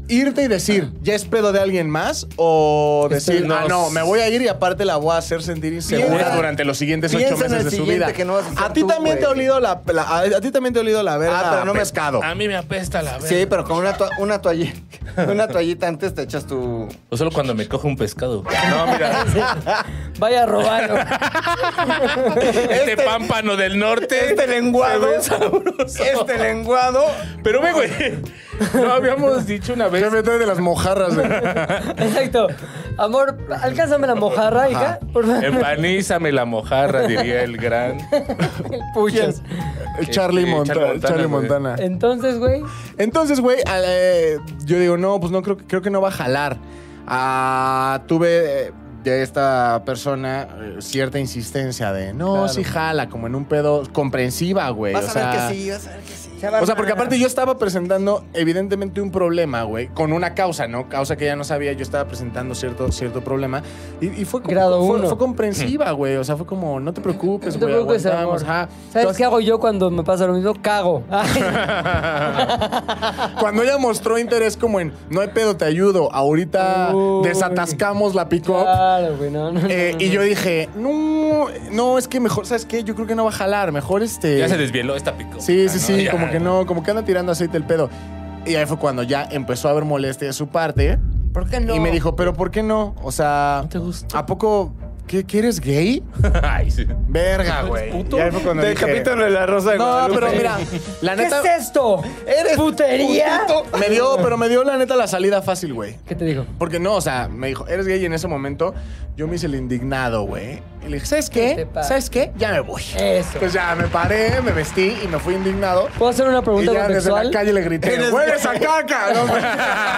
irte y decir, ¿ya es pedo de alguien más? O decir, Estoy- ah, no, me voy a ir y aparte la voy a hacer sentir insegura Piensa- durante los siguientes ocho piensa en meses el de su siguiente vida. que no vas a ser a ti tú, también te ha güey. olido la, la- a, a ti también te ha olido la verga. Ah, pero no me- pescado. A mí me apesta la verga. Sí, pero con una, to- una toallita, una toallita antes te echas tu... O solo cuando me coge un pescado. No, mira. Vaya a robarlo. Este pámpano del norte. Este lenguado, se ve sabroso. este lenguado. Pero ve, güey. No habíamos dicho una vez. Se me trae de las mojarras. güey. Exacto. Amor, alcánzame la mojarra, hija. Por favor. Empanízame la mojarra, diría el gran. Puchas. Charlie, Sí, Monta- Charlie Montana, Charlie güey. Montana. Entonces, güey. Entonces, güey, eh, yo digo, no, pues no creo, creo que no va a jalar. Ah, tuve eh, de esta persona eh, cierta insistencia de, no, Claro. sí jala, como en un pedo comprensiva, güey. Vas o a sea, ver que sí, vas a ver que sí. O sea, porque aparte yo estaba presentando evidentemente un problema, güey, con una causa, ¿no? Causa que ella no sabía, yo estaba presentando cierto, cierto problema y, y fue, como- Grado fue, uno. fue comprensiva, güey. O sea, fue como, no te preocupes, No te güey. preocupes, aguantamos, amor. ajá. ¿Sabes Entonces, qué hago yo cuando me pasa lo mismo? Cago. Ay, Cuando ella mostró interés como en, no hay pedo, te ayudo, ahorita Uy. desatascamos la pick-up. claro, güey. No, no, no, Eh, no, y no. yo dije, no, no, es que mejor, ¿sabes qué? Yo creo que no va a jalar, mejor este... Ya se desvieló esta pico. Sí, Ah, sí, no, sí, ya. como que no, como que anda tirando aceite el pedo. Y ahí fue cuando ya empezó a haber molestia de su parte. ¿Por qué no? Y me dijo, ¿pero por qué no? O sea, ¿No te gusta? ¿a poco ¿qué, que eres gay? Ay, sí. Verga, güey. puto? Y ahí fue cuando Del dije, capítulo de La Rosa de no, Guadalupe. pero mira, la ¿Qué neta... es esto? ¿Eres ¿Putería? putito? Me dio, pero me dio la neta la salida fácil, güey. ¿Qué te digo? Porque no, o sea, me dijo, ¿eres gay? Y en ese momento yo me hice el indignado, güey. Y le dije, ¿sabes ¿Qué te qué? pasa? ¿Sabes qué? Ya me voy. Eso. Pues ya me paré, me vestí y me fui indignado. ¿Puedo hacer una Y pregunta ya desde contextual? la calle le grité, Eres ¡hueles a caca! No, güey.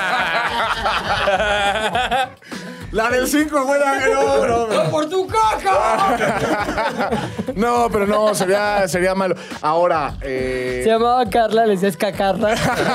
La del cinco, güey. No, no, no. ¡Por tu caca! No, pero no, sería, sería malo. Ahora, eh... Se llamaba Carla, le decías cacarra.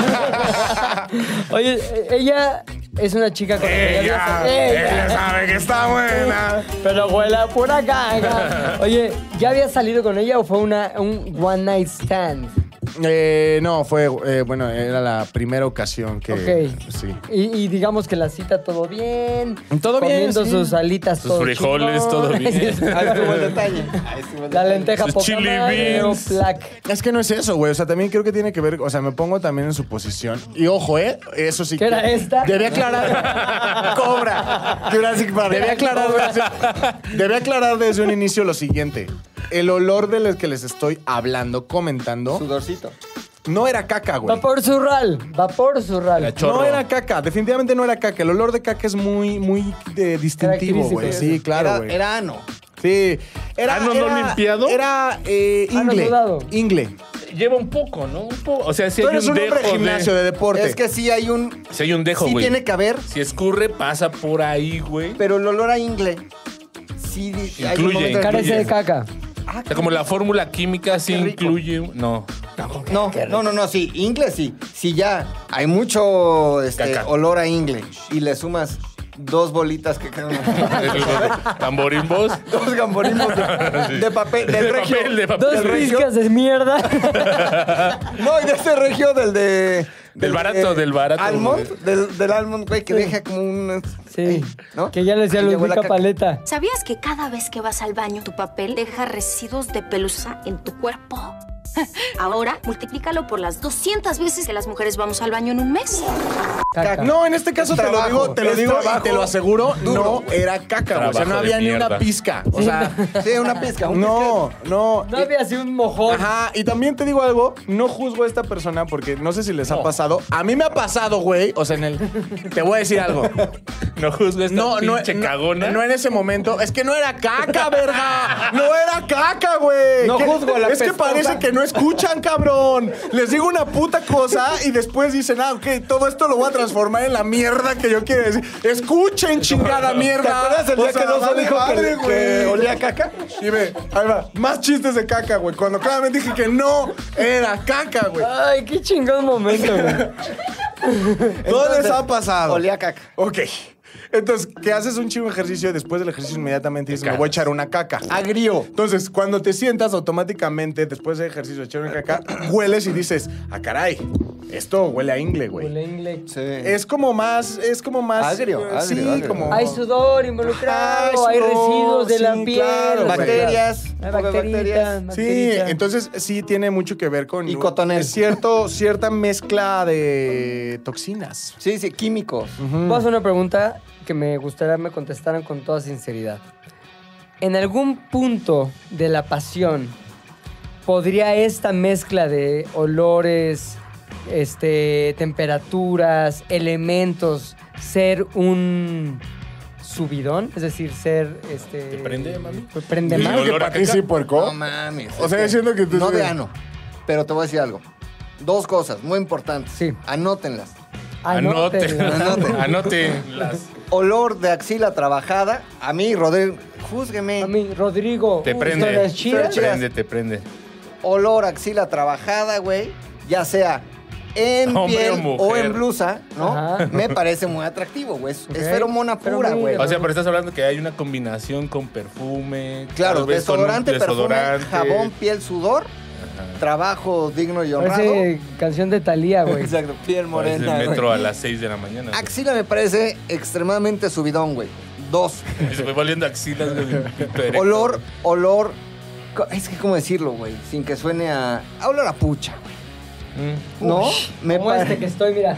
Oye, eh, ella es una chica con la que ya Ella, habías- ella sabe que está buena. Pero huele a pura caca. Oye, ¿ya habías salido con ella o fue una, un one night stand? Eh, no, fue, eh, bueno, era la primera ocasión que... Ok. Sí. Y, y digamos que la cita todo bien. Todo bien, Comiendo sí. sus alitas Sus todo frijoles, chingón. todo bien. Ahí estuvo el detalle. Ahí estuvo el La detalle. lenteja Sus poca chili madre, beans. o plac. Es que no es eso, güey. O sea, también creo que tiene que ver... O sea, me pongo también en su posición. Y ojo, ¿eh? Eso sí ¿Qué era esta? Debí aclarar... Cobra. Jurassic Park. Debí aclarar, desde, debí aclarar desde un inicio lo siguiente. El olor del que les estoy hablando, comentando, Sudorcito. no era caca, güey. Vapor surral. Vapor surral. La chorro. No era caca, definitivamente no era caca. El olor de caca es muy, muy eh, distintivo, güey. Característico. Sí, claro, Era, güey. era ano. Sí. Era, ¿Ano no era- limpiado? Era eh, Ano ingle. sudado. Ingle. Lleva un poco, ¿no? Un poco. O sea, si Tú hay eres un un hombre dejo de gimnasio, de, deporte. Es que sí hay un... Si hay un dejo, Sí güey. tiene que haber, Si escurre, pasa por ahí, güey. pero el olor a ingle. Sí, di- hay un Incluye, momento en el que Carece de dices, caca. "Ah, O sea, como la fórmula química sí Qué rico". incluye... No. No, no, no, no, sí, ingle sí. Si ya hay mucho este, Caca. olor a ingle y le sumas dos bolitas que quedan... Tamborimbos. dos gamborinos de, de papel, del De regio. papel, de papel. Dos del regio. pizcas de mierda. No, y de ese regio del de... Del barato, del barato, Almond, güey. del, del almond, güey, que deja como un... Sí. ¿no? Que ya le decía Y le huele a Ludvica caca. Paleta. ¿Sabías que cada vez que vas al baño, tu papel deja residuos de pelusa en tu cuerpo? Ahora, multiplícalo por las doscientas veces que las mujeres vamos al baño en un mes. Caca. No, en este caso Es te lo trabajo, digo, te lo es digo y trabajo te lo aseguro, duro, no güey. era caca, güey. O sea, no Trabajo de había ni una mierda. pizca. O sea, Sí, una pizca. Un no, no. No había así un mojón. Ajá, y también te digo algo, no juzgo a esta persona porque no sé si les ha pasado. A mí me ha pasado, güey. O sea, en el. Te voy a decir algo. No juzgo esta No, no, pinche no, cagona. no en ese momento. Es que no era caca, verga. No era caca, güey. No ¿Qué? juzgo a la Es que pestosa. parece que no escuchan, cabrón. Les digo una puta cosa y después dicen, ah, ok, todo esto lo voy a transformar en la mierda que yo quiero decir. Escuchen, chingada mierda. ¿Te acuerdas el O día sea, que no se vale dijo que, madre, que güey. olía a caca? Y ve, ahí va, más chistes de caca, güey. Cuando claramente dije que no era caca, güey. Ay, qué chingón momento, güey. Todo les Entonces, ha pasado. Olía a caca. Ok. Entonces, que haces un chingo de ejercicio y después del ejercicio inmediatamente dices, me voy a cagas. echar una caca. Agrio. Entonces, cuando te sientas automáticamente, después del ejercicio de echar una caca, hueles y dices, ah, caray, esto huele a ingle, güey. Huele ingle. Sí. Es como más, es como más... Agrio, eh, agrio, sí, agrio. como... Hay sudor involucrado, Ajá, hay sudor, residuos de la sí, piel. claro, güey. Bacterias. Hay un poco de bacteritas, Sí, bacteritas. entonces sí tiene mucho que ver con... Y cotonel. es cierto, cierta mezcla de toxinas. Sí, sí, químicos. Voy a hacer una pregunta que me gustaría me contestaran con toda sinceridad. ¿En algún punto de la pasión podría esta mezcla de olores, este, temperaturas, elementos ser un subidón? Es decir, ser... Este, ¿Te prende, mami? ¿Prende Sí, más? olor ¿Que a para ti caca? sí, puerco? No mames. O sea, es que diciendo que tú- No de ano. Pero te voy a decir algo. Dos cosas muy importantes. Sí. Anótenlas. Anote. Anote. Anote las... Olor de axila trabajada. A mí, Rodrigo, júzgueme. A mí, Rodrigo. Te uh, prende. historias Te chidas. prende, te prende. Olor a axila trabajada, güey. Ya sea en Hombre piel o o, mujer. en blusa, ¿no? Ajá. Me parece muy atractivo, güey. Es, Ok. es feromona pura, Feromina. güey. O sea, pero estás hablando que hay una combinación con perfume. Claro, tal vez con un desodorante, desodorante. perfume, jabón, piel, sudor. Trabajo digno y honrado. Parece canción de Thalía, güey. Exacto, piel Parece morena. el metro güey. a las seis de la mañana. güey. Axila me parece extremadamente subidón, güey. Dos. Y se fue volviendo axilas, güey. pito erecto. Olor, olor. co- Es que, ¿cómo decirlo, güey? Sin que suene a. a olor a pucha, güey. Mm. ¿No? Me Como este que parece. estoy, mira.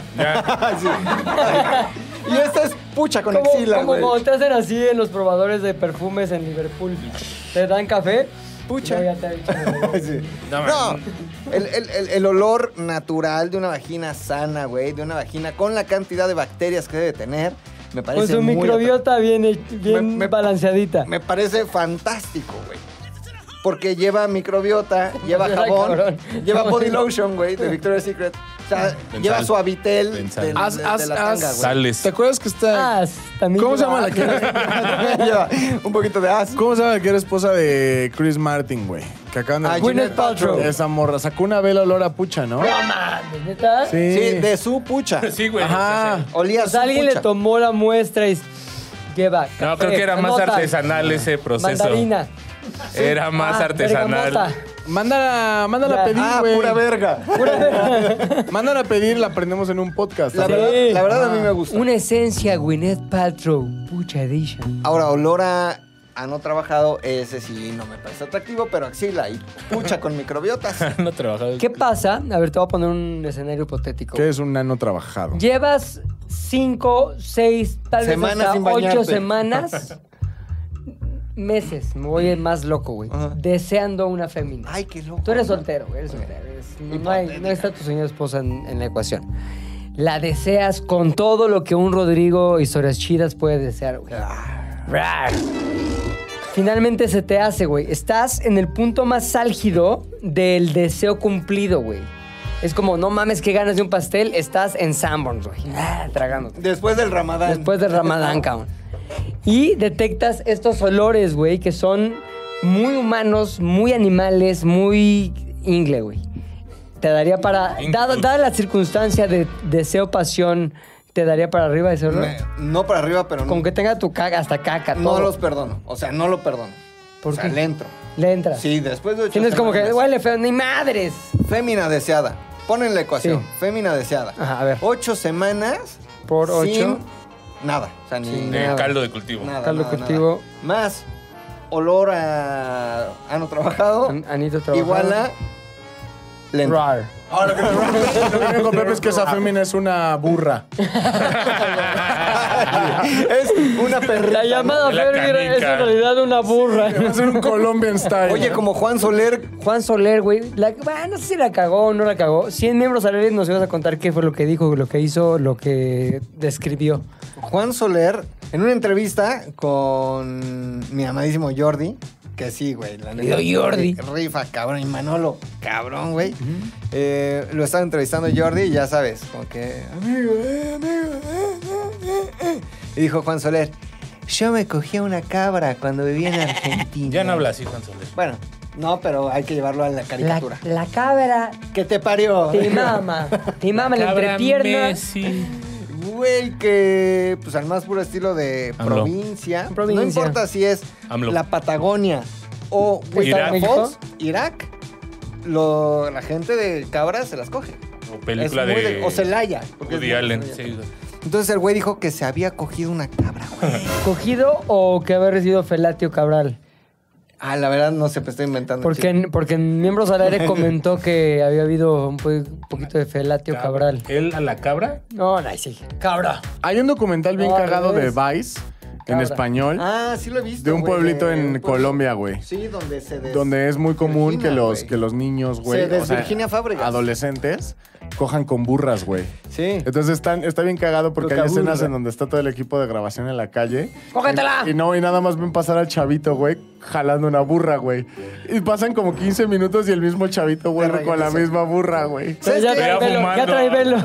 Ya. Y esta es pucha con Como, axila, como güey. cuando te hacen así en los probadores de perfumes en Liverpool. Te dan café. Pucha. Ya te ha dicho, güey. Sí. No, No, man. el, el- el- el olor natural de una vagina sana, güey, de una vagina con la cantidad de bacterias que debe tener, me parece Con su muy microbiota bien, hech- bien Me- me- balanceadita. atra- Me parece fantástico, güey. Porque lleva microbiota, lleva Ay, jabón, cabrón. lleva body lotion, güey, de Victoria's Secret. O sea, En lleva sal. suavitel En de, sal. de- Haz- de haz- la haz- tanga, güey. Sales. ¿Te acuerdas que está... Ah, también ¿Cómo se lleva- llama la que lleva un poquito de as. ¿Cómo se llama la que era esposa de Chris Martin, güey? Que acaban de... Ah, Gwyneth Paltrow. Esa morra. Sacó una vela olor a pucha, ¿no? No mames, ¿neta? Sí. Sí, de su pucha. Sí, güey. Ajá. Olía a O su sea, alguien pucha. le tomó la muestra y lleva café, No, creo que era más anota, artesanal ese proceso. Mandarina. Era más Ah, artesanal. bergamota. Mándala, mándala Ya. a pedir, Ah, güey. pura verga. Pura verga. Mándala a pedir, la aprendemos en un podcast. La Sí. verdad, la verdad a mí me gusta. Una esencia Gwyneth Paltrow, Pucha Edition. Ahora, olor a, a no trabajado, ese sí no me parece atractivo, pero axila y pucha con microbiotas. No he trabajado. ¿Qué pasa? A ver, te voy a poner un escenario hipotético. ¿Qué es un nano trabajado? Llevas cinco, seis, tal Semanas vez hasta sin ocho bañarte. semanas, meses, me voy más loco, güey, Ajá. deseando una fémina. Ay, qué loco. Tú eres soltero, güey, eres soltero. eres- no, no hay- no está tu señora esposa en, en la ecuación. La deseas con todo lo que un Rodrigo Historias Chidas puede desear, güey. Rar. Finalmente se te hace, güey. Estás en el punto más álgido del deseo cumplido, güey. Es como, no mames, qué ganas de un pastel. Estás en Sanborns, güey. Ah, tragándote. Después del ramadán. Después del Ramadán, cabrón. Y detectas estos olores, güey, que son muy humanos, muy animales, muy ingle, güey. Te daría para... Dada, dada la circunstancia de deseo, pasión, ¿te daría para arriba ese olor? Me- no para arriba, pero Con no, que tenga tu caga, hasta caca, no todo. los perdono. O sea, no lo perdono. ¿Por o sea, qué? le entro. Le entras. Sí, después de ocho Tienes como que, semanas. huele feo, ni madres. Fémina deseada. Pon en la ecuación. Sí. Fémina deseada. Ajá, a ver. Ocho semanas. Por ocho. sin nada. O sea, ni Sin Eh, nada. caldo de cultivo. nada. Caldo nada, cultivo. nada. Más olor a ano trabajado. An- Anito trabajado. Igual a lento. Rar. Ahora, lo que lo que me dijo Pepe es que esa fémina es una burra. Es una perrita. La llamada La Fergie es en canica. realidad una burra. Va a ser un Colombian style. Oye, como Juan Soler. Juan Soler, güey. la- bueno, no sé si la cagó o no la cagó. cien miembros al aire nos ibas a contar qué fue lo que dijo, lo que hizo, lo que describió. Juan Soler, en una entrevista con mi amadísimo Jordi, que sí, güey. La neta, Querido Jordi. Rifa, cabrón. Y Manolo, cabrón, güey. Eh, lo estaba entrevistando Jordi y ya sabes, como que... Amigo, eh, amigo, eh, eh, eh". Y dijo Juan Soler, yo me cogía una cabra cuando vivía en Argentina. Ya no habla así, Juan Soler. Bueno, no, pero hay que llevarlo a la La, caricatura. la cabra ¿Qué te parió? te mama. Te mama la Cabra entrepierna. Messi. güey que, pues al más puro estilo de AMLO. provincia. Provincia. No importa si es AMLO. la Patagonia o Irak. Irak, ¿México? Irak, lo, la gente de cabra se las coge. O película Es muy de... O Celaya. porque es Woody muy Allen. de Celaya. Sí. Entonces el güey dijo que se había cogido una cabra, güey. ¿Cogido o que haber recibido Felatio Cabral? Ah, la verdad no sé, me estoy inventando. Porque en, porque en Miembros al Aire comentó que había habido un, po- un poquito de Felatio Cabral. ¿Él a la cabra? No, no, sí. Cabra. Hay un documental bien No, al cagado de revés. Vice, en Cabra. español, Ah, sí lo he visto. de un güey, pueblito de en un pueblo- Colombia, güey. Sí, donde se des- Donde es muy común Virginia, que los, güey. que los niños, güey, Se o sea, desvirginia Fábregas. adolescentes, cojan con burras, güey. Sí. Entonces están, está bien cagado porque Lo hay que escenas aburre. en donde está todo el equipo de grabación en la calle. ¡Cógetela! Y, y no, y nada más ven pasar al chavito, güey, jalando una burra, güey. Y pasan como quince minutos y el mismo chavito vuelve con la regresa. misma burra, güey. Pero ya qué? trae Ya velo, ya fumando. trae velo.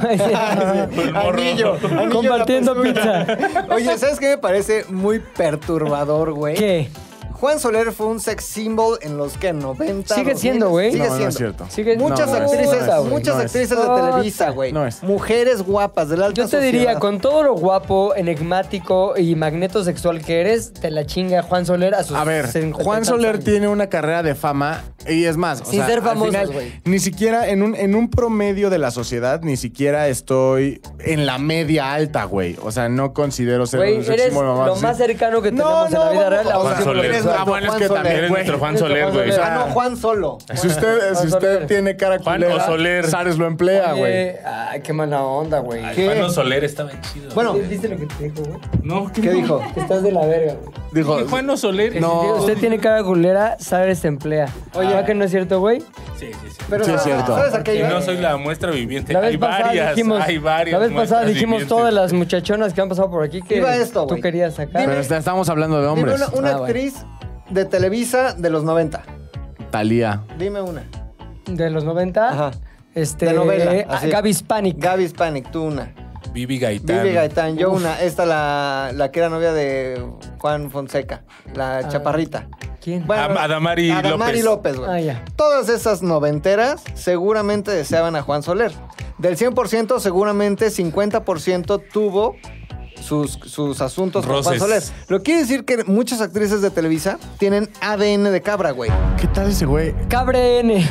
El morro. Anillo, anillo Compartiendo en la pezuña. pizza. Oye, ¿sabes qué me parece muy perturbador, güey? ¿Qué? Juan Soler fue un sex symbol en los que noventa. Sigue dos siendo, mil. güey. Sigue No, no siendo. es cierto. Sigue- Muchas No, no es, actrices, no es, muchas no es. actrices de Ota. Televisa, güey. No es. Mujeres guapas de la alta Yo te sociedad. diría, con todo lo guapo, enigmático y magneto sexual que eres, te la chinga Juan Soler a sus A ver, cincuenta Juan y Soler tantos tiene una carrera de fama y es más, o Sin sea, ser al famosos, final, güey. ni siquiera en un, en un promedio de la sociedad, ni siquiera estoy en la media alta, güey. O sea, no considero ser Güey, un sex eres symbol o lo así. más cercano que No, tenemos en la no, vida real. vamos, a un Juan símbolo Soler. sexual. Ah, bueno, es Juan que Soler. también, Eres güey. nuestro Juan Nuestro Soler, Juan güey. Soler. Ah, no, Juan Solo. Si usted, si usted tiene cara Juan culera, o Soler. Sares lo emplea, güey. Oye, ay, qué mala onda, güey. Ay, ¿Qué? Juan Soler estaba chido. Bueno, ¿Viste lo que te dijo, güey? no, ¿qué dijo? Que estás de la verga, güey. Dijo, Dije, Juan Soler. No. Usted tiene cara culera, saber se emplea. Oye, ¿verdad que no es cierto, güey? Sí, sí, sí. Pero Sí, es ¿sabes- cierto. ¿Sabes a qué Y iba? no soy la muestra viviente. La vez Hay pasada varias, dijimos, hay varias. la vez pasada muestras dijimos vivientes. todas las muchachonas que han pasado por aquí que Iba esto, tú güey. querías sacar. pero está- estamos hablando de Dime hombres. una, una Ah, bueno. actriz de Televisa de los noventa. Talía. Dime una. De los noventa. Ajá. Este, De novela, ah, así. Gaby Hispanic. Gaby Hispanic, tú una. Vivi Gaitán. Vivi Gaitán, yo una. Esta la, la que era novia de Juan Fonseca, la chaparrita. ¿Quién? Am- Adamari Adamari López. López, güey. Ah, ya. Todas esas noventeras seguramente deseaban a Juan Soler. Del cien por ciento, seguramente cincuenta por ciento tuvo sus, sus asuntos con Juan Roces. Soler. Lo que quiere decir que muchas actrices de Televisa tienen A D N de cabra, güey. ¿Qué tal ese güey? Cabre N.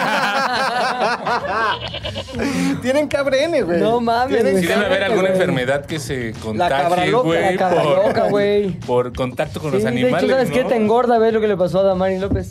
Tienen cabra N, güey. No mames, Tienen güey. Sí debe haber Cállate, alguna güey. enfermedad que se cabra contagie, loca, güey. la cabra por- loca, güey. Por contacto con Sí, los de animales, hecho, ¿sabes ¿no? qué? Te engorda, ¿ves lo que le pasó a Damari López?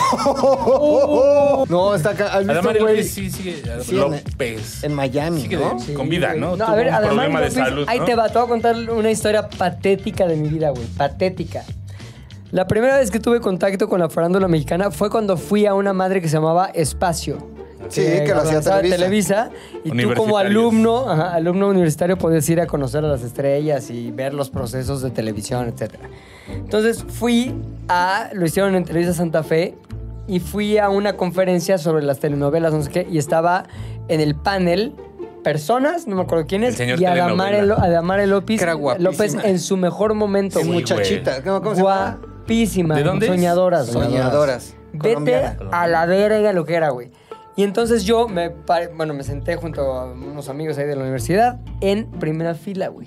No, no, está acá. ¿Has visto, Adamari güey? López sí sigue. Sí, en- López. En Miami, Sigue ¿no? de- con vida, güey. ¿no? No, Tuvo a ver, un Adamari problema de López, salud, ahí ¿no? te va, te voy a contar una historia patética de mi vida, güey. Patética. La primera vez que tuve contacto con la farándula mexicana fue cuando fui a una madre que se llamaba Espacio. Sí, que lo hacía organizaba Televisa. Y tú como Universitarios. alumno, ajá, alumno universitario, podías ir a conocer a las estrellas y ver los procesos de televisión, etcétera. Entonces fui a, lo hicieron en Televisa Santa Fe, y fui a una conferencia sobre las telenovelas, no sé qué, y estaba en el panel personas, no me acuerdo quiénes, El señor y Adamare, telenovela. Lo- Adamare López, Que era guapísima. López en su mejor momento, Es Sí, güey. muchachita. ¿Cómo, cómo se llama? Guapísima. ¿De dónde es? Soñadoras. güey. Soñadoras. Vete Colombiana. a la verga lo que era, güey. Y entonces yo me, pare- bueno, me senté junto a unos amigos ahí de la universidad en primera fila, güey.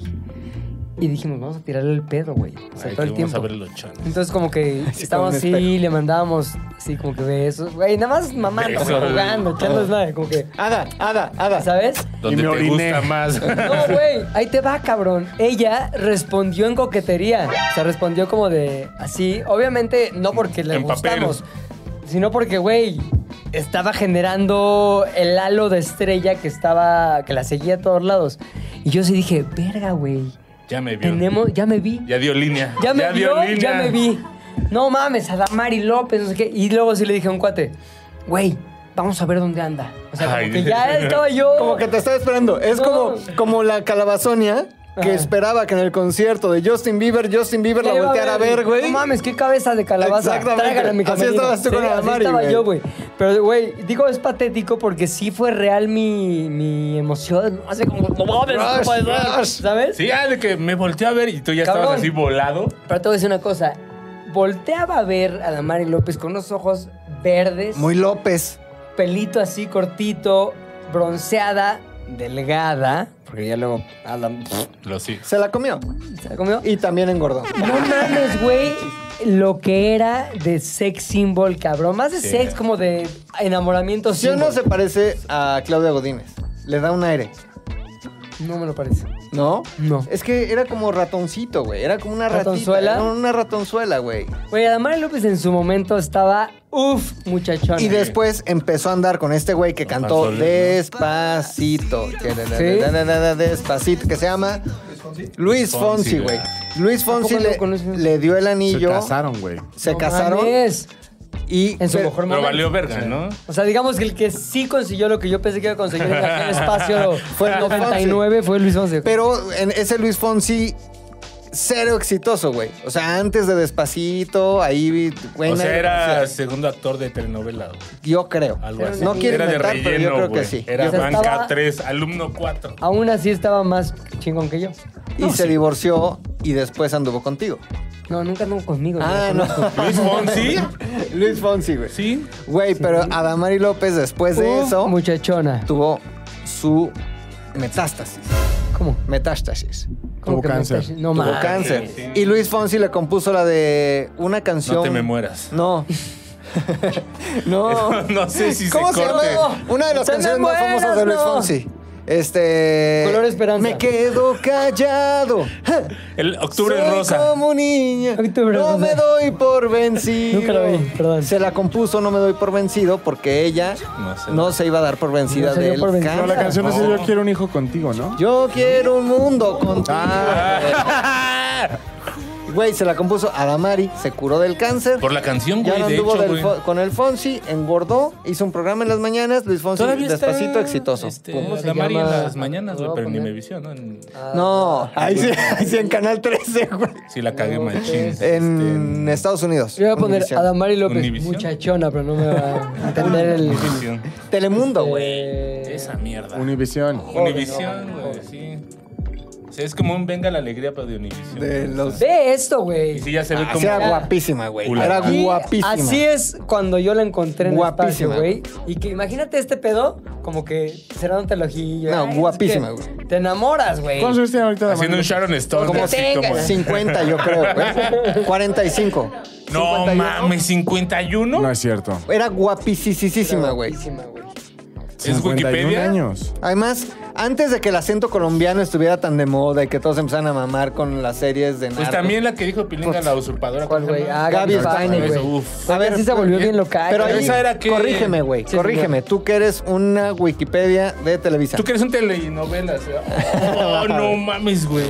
Y dijimos, vamos a tirarle el pedo, güey. O sea, Ay, todo el que vamos tiempo. a ver los chones. Entonces como que Así estábamos con un así, espejo. le mandábamos así como que besos. Güey, nada más mamando, Besos. jugando, echando desmadre, como que, Ada, Ada, Ada. ¿sabes? Donde Y me te oriné. gusta más. No, güey, ahí te va, cabrón. Ella respondió en coquetería. O sea, respondió como de así. Obviamente, no porque le En papel. gustamos, sino porque, güey, estaba generando el halo de estrella que estaba, que la seguía a todos lados. Y yo sí dije, verga, güey. Ya me vio. Tenemos, ya me vi. Ya dio línea. Ya me dio vio, línea. ya me vi. No mames, Adamari López, no sé qué. Y luego sí le dije a un cuate, güey, vamos a ver dónde anda. O sea, como Ay. que ya estaba yo. Como que te estaba esperando. Es No. como, como la calabazonia que Ajá. esperaba que en el concierto de Justin Bieber, Justin Bieber la ¿Qué iba volteara a ver, güey. No mames, qué cabeza de calabaza. Exactamente. Tráigala a mi Así camerino. estabas tú con Sí, así Adamari, estaba güey. yo, güey. Pero, güey, digo, es patético porque sí fue real mi, mi emoción. Hace como, no mames, no Rush, puede ser", rush. ¿sabes? Sí, ah, de que me volteé a ver y tú ya Cabrón. estabas así volado. Pero te voy a decir una cosa. Volteaba a ver a Adamari López con unos ojos verdes, Muy López. pelito así cortito, bronceada, delgada, porque ya luego Adam Lo sí. Se la comió. se la comió. Y también engordó. No mames, güey, lo que era de sex symbol, cabrón. Más de Sí. sex, como de enamoramiento Si uno symbol. se parece a Claudia Godínez, le da un aire. No me lo parece. ¿No? No. Es que era como ratoncito, güey. Era como una ratita. ¿Ratonzuela? Era una ratonzuela, güey. Güey, Adamari López en su momento estaba, uff, muchachona. Y después empezó a andar con este güey que cantó Panzolín, ¿no? Despacito. Despacito, que se llama Luis Fonsi, Fonsi, güey. Luis Fonsi ¿A poco no le, conoces? le dio el Se anillo. casaron, güey. Se No casaron. mames. Y En su pero- mejor Pero momento. valió verga, ¿no? O sea, digamos que el que sí consiguió lo que yo pensé que iba a conseguir en aquel espacio Fue fue el Luis noventa y nueve, fue Luis Fonsi. Pero en ese Luis Fonsi, cero exitoso, güey. O sea, antes de Despacito, ahí, güey. O sea, nadie era conocía. segundo actor de telenovela. güey. Yo creo. Algo así. No quiero Era de inventar, relleno, pero yo creo güey. que sí. Era O sea, banca estaba- tres, alumno cuatro. Aún así estaba más chingón que yo. Y se divorció y después anduvo contigo. No, nunca anduvo conmigo. Ah, yo la no. conozco. Luis Fonsi. Luis Fonsi, güey. Sí. Güey, pero Adamari López después de Uf, eso muchachona. tuvo su metástasis. ¿Cómo? Metástasis. ¿Cómo Tuvo que cáncer. metástasis? No Tuvo mames. cáncer. sí. Y Luis Fonsi le compuso la de una canción. No te me mueras. No. no. No sé si ¿Cómo se se corte. llama? Una de las ¡Se me canciones más mueras, famosas de Luis no! Fonsi. Este. Color Esperanza. Me quedo callado. El Octubre Soy Rosa. como niña. Octubre no Rosa. me doy por vencido. Nunca lo vi, perdón. Se la compuso No me doy por vencido porque ella No sé. no se iba a dar por vencida No se dio del por vencida. No, cáncer. la canción es No. Yo quiero un hijo contigo, ¿no? Yo quiero un mundo contigo. Ah. Güey, se la compuso Adamari, se curó del cáncer. Por la canción, Ya güey, no de anduvo hecho, del güey. fo- con el Fonsi, engordó, hizo un programa en las mañanas, Luis Fonsi, Todavía está, despacito, exitoso. Este, ¿Cómo se Adamari llama? en las mañanas, güey, Lo voy a pero ni poner. me visión, ¿no? En- No, ahí sí, ahí sí en Canal trece, güey. Sí la cagué No, machín. es- En Estados Unidos. Yo voy a poner Univisión. Adamari López, Univisión. muchachona, pero no me va a entender el... Univisión. Telemundo, güey. Eh, Esa mierda. Univisión. Univisión, güey, sí. O sea, es como un Venga la Alegría, pero de Univisión. De los... Ve esto, güey. Y sí, ya se ve Ah, como... sí, era guapísima, güey. Ula. Era Y guapísima. así es cuando yo la encontré en el Guapísima. espacio, güey. Y que imagínate este pedo, como que cerrándote el ojillo. No, Ay, es guapísima, que güey. Te enamoras, güey. ¿Cuántos años tiene ahorita? Haciendo un Adamari? Sharon Stone. Como así tenga. como- cincuenta, yo creo, güey. cuarenta y cinco. No cincuenta y uno. mames, ¿cincuenta y uno? No es cierto. Era guapísima, güey. Guapísima, güey. ¿Es cincuenta y un Wikipedia? años. Además, antes de que el acento colombiano estuviera tan de moda y que todos empezaran a mamar con las series de Pues narcos. también la que dijo Pilinga, la usurpadora. ¿Cuál, ¿cómo se güey? llama? Ah, Gaby Gaby Spanik, Spanik, Eso, güey. uf. A ver, sí se volvió bien local. Pero güey. ahí, esa era que- corrígeme, güey, Sí, corrígeme. Tú que eres una Wikipedia de Televisa. Tú que eres un telenovelas. Oh, no mames, güey.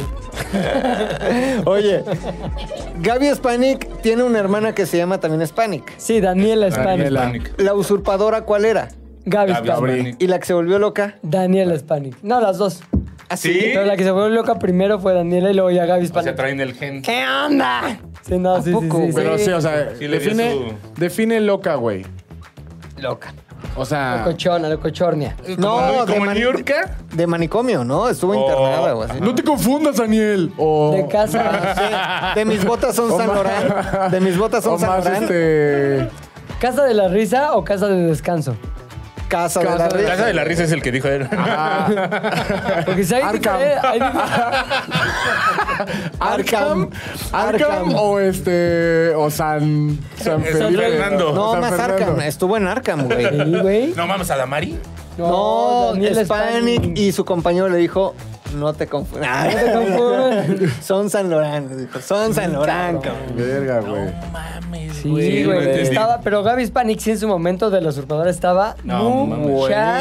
Oye, Gaby Spanik tiene una hermana que se llama también Spanik. Sí, Daniela Spanik. Daniela. Panic. La usurpadora, ¿cuál era? Gaby Gaby Spanik. Spanik. Y la que se volvió loca. Daniela Spanik. No, las dos. Así. ¿Sí? Pero la que se volvió loca primero fue Daniela y luego ya Gaby O sea, Spanik. traen el gen. ¿Qué onda? Sí, no, sí, poco, sí, sí, Pero sí. sí, o sea, Sí le dio define, su- define loca, güey. Loca. O sea, Locochona, locochornia. No, ¿Como, de, como mani- Niurka? de manicomio, ¿no? Estuvo Oh. internada o así. no te confundas, Daniel. O, De casa. De mis botas son O San más- Lorán. De mis botas o son San más Lorán. este... ¿Casa de la risa o casa de descanso? Casa, de la Casa de- Risa. Casa de la Risa es el que dijo él. Porque si hay Arkham. difere- hay dif- Arkham. Arkham. Arkham o este... O San... San San Felipe. Fernando. No, San más Fernando. Arkham. Estuvo en Arkham, güey. Sí, güey. No mames, a la Mari. No, Daniela Spanik y su compañero le dijo, no te confundas. No te confundas. Son San Lorán, le dijo. Son San Lorán, cabrón. Verga, güey. Mames, Sí, güey. güey. no entendí. Estaba, pero Gaby Spanik sí en su momento de la usurpadora estaba No, mucha.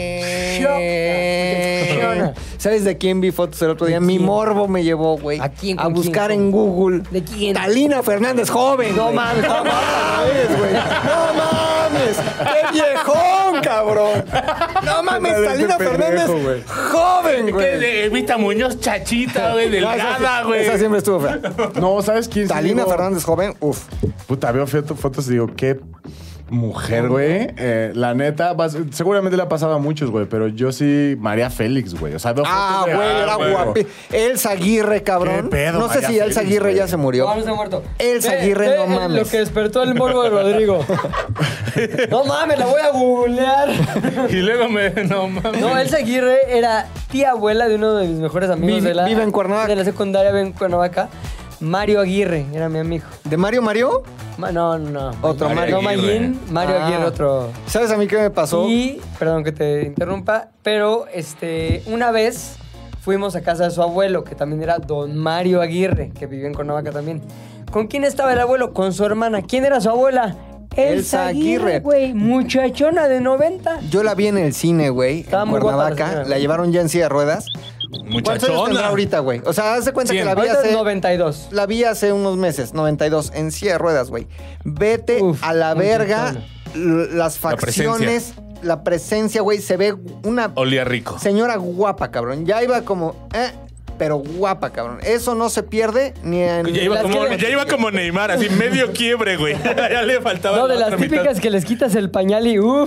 Buenísimo. ¿Sabes de quién vi fotos el otro día? ¿De Mi quién? morbo me llevó, güey. ¿A quién? A ¿Con buscar quién? en Google. ¿De quién? Talina Fernández joven. No güey. mames, no No mames, güey. No mames. ¡Qué viejón, cabrón! No mames, Dale, Talina este Fernández pendejo, güey. joven, ¿Qué güey. de Evita Muñoz chachita, güey? No, esa, Delgada, güey. esa siempre estuvo fea. No, ¿sabes quién? sí Talina digo? Fernández joven, uf. Puta, veo foto- fotos y digo, qué mujer, güey, eh, la neta, vas- seguramente le ha pasado a muchos, güey, pero yo sí, María Félix, güey. O sea, veo Ah, fotos de- güey, era güey. guapi. Elsa Aguirre, cabrón. ¿Qué pedo, no sé María si Elsa Félix, Aguirre ya güey? se murió. No, no se ha muerto. Elsa Ve- Aguirre, ve no el- mames. Lo que despertó el morbo de Rodrigo. No mames, la voy a googlear. Y luego me. No mames. No, Elsa Aguirre era tía abuela de uno de mis mejores amigos Vive- de la... vive en Cuernavaca. De la secundaria, vive en Cuernavaca. Mario Aguirre, era mi amigo. ¿De Mario Mario? Ma- no, no. Otro Mario No, Aguirre. Mayín, Mario Ah. Aguirre, otro... ¿Sabes a mí qué me pasó? Y, perdón que te interrumpa, pero este, una vez fuimos a casa de su abuelo, que también era don Mario Aguirre, que vivía en Cuernavaca también. ¿Con quién estaba el abuelo? Con su hermana. ¿Quién era su abuela? Elsa Aguirre. güey. Muchachona de noventa. Yo la vi en el cine, güey, en Estaba muy guapa la Cuernavaca. señora. La llevaron ya en silla de ruedas. ¿Cuántos años tendrá Muchachona. ahorita, güey? O sea, haz de cuenta Cien. que la vi Ahorita es hace... noventa y dos. La vi hace unos meses, noventa y dos, en silla de ruedas, güey. Vete Uf, a la verga, muchachona. l- las La presencia. facciones, la presencia, güey. Se ve una Olía rico. señora guapa, cabrón. Ya iba como... eh, pero guapa, cabrón. Eso no se pierde ni en... Ya iba, Las como, que le- ya iba como Neymar, así medio quiebre, güey. Ya le faltaba. No, de la las otra típicas mitad. que les quitas el pañal y uff.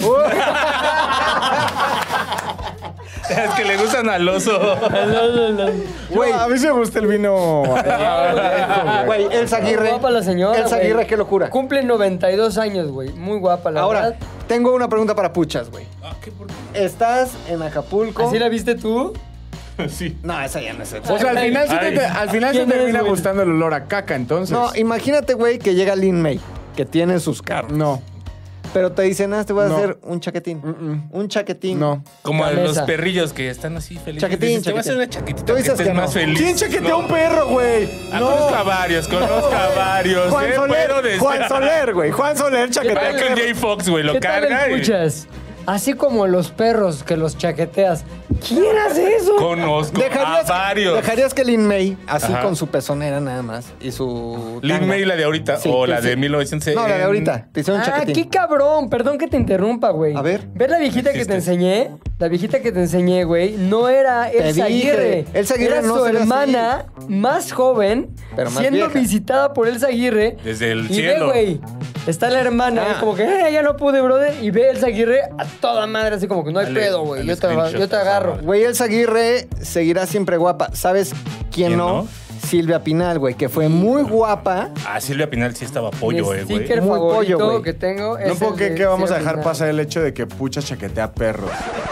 Es que le gustan al oso. Güey, a mí sí me gusta el vino. Güey, Elsa Aguirre. Guapa la señora. Elsa güey. Aguirre, qué locura. Cumple noventa y dos años, güey. Muy guapa, la Ahora, verdad. tengo una pregunta para Puchas, güey. Ah, ¿qué? ¿Por qué? ¿Estás en Acapulco? ¿Así la viste tú? Sí. No, esa ya no es Elsa. O sea, al final, sí te, Ay. te- al final se ¿Quién te es, termina güey? gustando el olor a caca, entonces. No, imagínate, güey, que llega Lin May, que tiene sus carros. No, Pero te dicen, ah, te voy a No. hacer un chaquetín. Mm-mm. Un chaquetín. no. Como a los Camisa. perrillos que están así felices. Chaquetín, Dices, te voy a hacer chaquetín. una chaquetita Tú que dices estés que no. más feliz. ¿Quién chaquetea No. un perro, güey? Ah, conozco a varios, conozco a varios. Juan ¿eh? Soler, Puedo decir- Juan Soler, güey. Juan Soler chaquetea. Michael J. Fox, güey, lo ¿Qué tal carga y... escuchas? Así como los perros que los chaqueteas. ¿Quién hace eso? Conozco a ¿Dejarías, varios. ¿Dejarías que Lin May, así Ajá. con su pezonera nada más, y su... Lin tanga? May, la de ahorita, Sí, o que la sí. de mil novecientos... No, la de en- ahorita. Te hicieron un Ah, chaquetín. qué cabrón. Perdón que te interrumpa, güey. A ver. ¿Ves la viejita que te existe. enseñé? La viejita que te enseñé, güey, no era Elsa dije. Aguirre. Elsa Aguirre era no su se ve hermana más joven, Pero más siendo vieja. visitada por Elsa Aguirre. Desde el y cielo. ve, güey, está la hermana, Ah. como que, eh, ya no pude, brother. Y ve Elsa Aguirre a toda madre, así como que no hay Dale, pedo, güey. dale Yo te, screenshot, yo te por agarro. favor. Güey, Elsa Aguirre seguirá siempre guapa. ¿Sabes quién, ¿Quién no? no? Silvia Pinal, güey, que fue muy guapa. Ah, Silvia Pinal sí estaba pollo, Mi eh, güey. sticker Muy favorito pollo, güey. que tengo es No puedo el creer de que vamos a Silvia dejar Pinal. pasar el hecho de que Pucha chaquetea perros.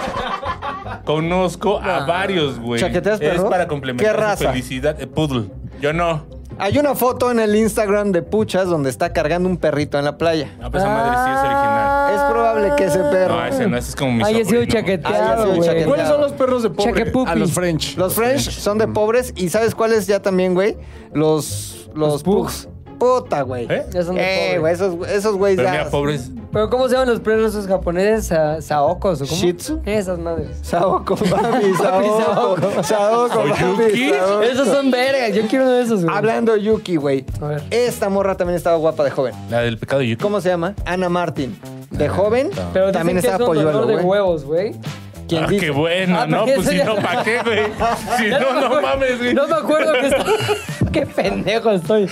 Conozco a varios, güey. ¿Chaqueteas Es perro? para complementar ¿Qué su raza? felicidad. Eh, Poodle. Yo no. Hay una foto en el Instagram de Puchas donde está cargando un perrito en la playa. No, pues esa madre sí es original. Es probable que ese perro... No, ese no, ese es como mi Haya sido sobrino. Haya chaqueteado, sido güey. chaqueteado. ¿Cuáles son los perros de pobre? Chaquepupi. A los French. Los French son de pobres. ¿Y sabes cuáles ya también, güey? Los... Los, Los pugs. pugs. Puta, güey. ¿Eh? Ya son de Eh, pobres. güey, esos, esos güeyes Pero ya... mira, pobres. Pero ¿cómo se llaman los perros esos japoneses? Sa- Saokos, ¿o cómo? Shih Tzu. Esas madres. Saoko, papi, Saoko. Saoko. Saoko, papi, Oyuki. Saoko. Esos son vergas. Yo quiero uno de esos, güey. Hablando de Yuki, güey. A ver. Esta morra también estaba guapa de joven. La del pecado de Yuki. ¿Cómo se llama? Ana Martín. De joven, Pero dicen también que estaba es un dolor polluelo, de güey. huevos, güey. ¿Quién Ah, dice? qué bueno, Ah, ¿no? porque Pues eso si ya- no, ¿para qué, güey? Si Ya no, me no acuerdo- mames, güey. No me acuerdo que está... Qué pendejo estoy.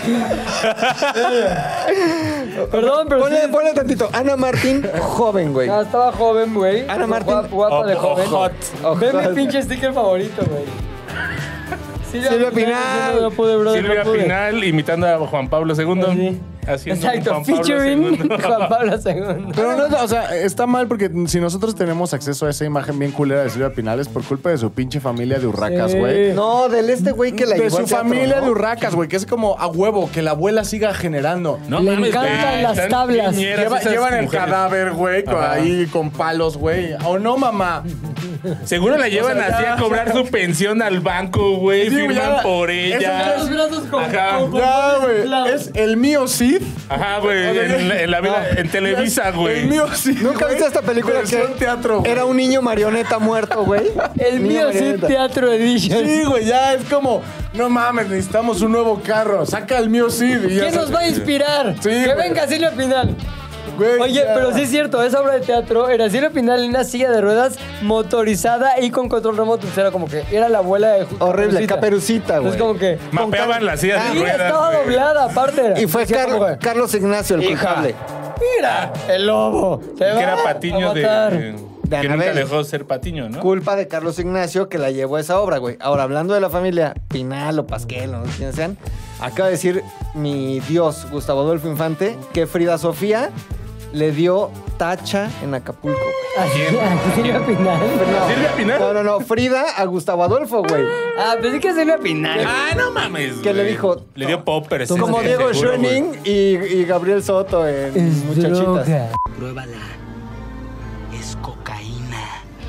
Perdón, pero Ponle, sí- ponle tantito. Ana Martín, joven, güey. No, estaba joven, güey. Ana Martín. Guapa, guapa de Oh, joven. oh, Ve hot. mi pinche sticker favorito, güey. Silvia Pinal. No pude, brother, Silvia no pude. Pinal imitando a Juan Pablo segundo. Sí. Haciendo Exacto, Juan Pablo featuring segundo. Juan Pablo segundo. Pero no, o sea, está mal porque si nosotros tenemos acceso a esa imagen bien culera de Silvia Pinal es por culpa de su pinche familia de urracas, Sí. güey. No, del este güey que la De llevó su al teatro, familia ¿no? de urracas, güey, que es como a huevo, que la abuela siga generando. No Le mames, encantan güey, las están tablas. piñeras Lleva- esas llevan el mujeres. cadáver, güey, con- Ajá. ahí con palos, güey. ¿O no, mamá? Seguro la llevan O sea, así ya- a cobrar su pensión al banco, güey. Sí, güey, firman ya- por eso ella. ya Los brazos con... Ajá. con- con- Ya, con- güey. inflados. Es el mío Cid. Ajá, güey. En, la- en la vida, en Televisa, El güey. mío Cid. ¿Nunca güey, viste esta película versión que teatro, güey. era un niño marioneta muerto, güey? El Niño mío sí, marioneta. Teatro Edition. Sí, güey, ya es como, no mames, necesitamos un nuevo carro. Saca el mío Cid. Y ya ¿Quién se- nos va a inspirar? Sí, que güey. venga Silvia Pinal. Güey, Oye, ya. pero sí es cierto, esa obra de teatro era Silvia Pinal en una silla de ruedas motorizada y con control remoto. O sea, era como que era la abuela de Ju- Horrible, Caperucita, güey. Es como que... Mapeaban las sillas de Sí, ruedas. estaba güey. doblada, aparte. Y fue Decía Car- como que, Carlos Ignacio el Hija, culpable. Mira, el lobo. Te Que va era a Patiño de... matar. de- De que nunca Anabel. dejó de ser Patiño, ¿no? Culpa de Carlos Ignacio que la llevó a esa obra, güey. Ahora, hablando de la familia Pinal o Pasquel, no sé quiénes sean, acaba de decir mi dios, Gustavo Adolfo Infante, que Frida Sofía le dio tacha en Acapulco, güey. Así, a Silvia Pinal. ¿Silvia Pinal? No, no, no, Frida a Gustavo Adolfo, güey. Ah, pensé que Silvia Pinal. Ah, no mames, ¿Qué le güey. dijo? Le dio poppers. Como Como ese, Diego seguro, güey. Schoening y, y Gabriel Soto en Es Muchachitas. droga. Pruébala. Es cocaína.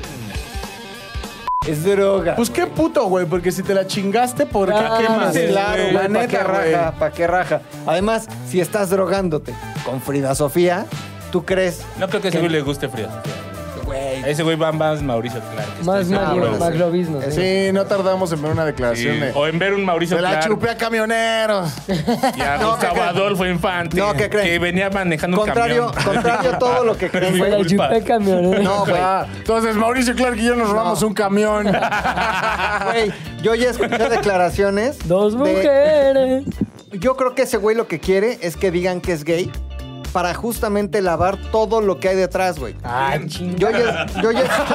Es droga. Pues qué puto, güey, porque si te la chingaste, ¿por qué? Ah, ¿Qué más? sí, Claro, güey, güey, la ¿pa' qué neta, güey. raja? ¿Pa' qué raja? Además, si estás drogándote con Frida Sofía, ¿tú crees? No creo que a ese güey le guste Frida. Güey. A ese güey va más Mauricio Clark. estoy Más seguro, Mario, güey. más globismo. Sí. Sí, no tardamos en ver una Sí. declaración de... O en ver un Mauricio Se la Clark chupé a camioneros. y a No, Gustavo ¿qué creen? Adolfo Infante. No, ¿qué creen? Que venía manejando Contrario, un camión. contrario a todo lo que creen, Se güey. la culpa. chupé camionero. No, güey. Ah, entonces, Mauricio Clark y yo nos robamos un camión. Güey, yo ya escuché declaraciones. Dos de- mujeres. Yo creo que ese güey lo que quiere es que digan que es gay para justamente lavar todo lo que hay detrás, güey. Ah, Yo chingada. ya, yo ya escuché-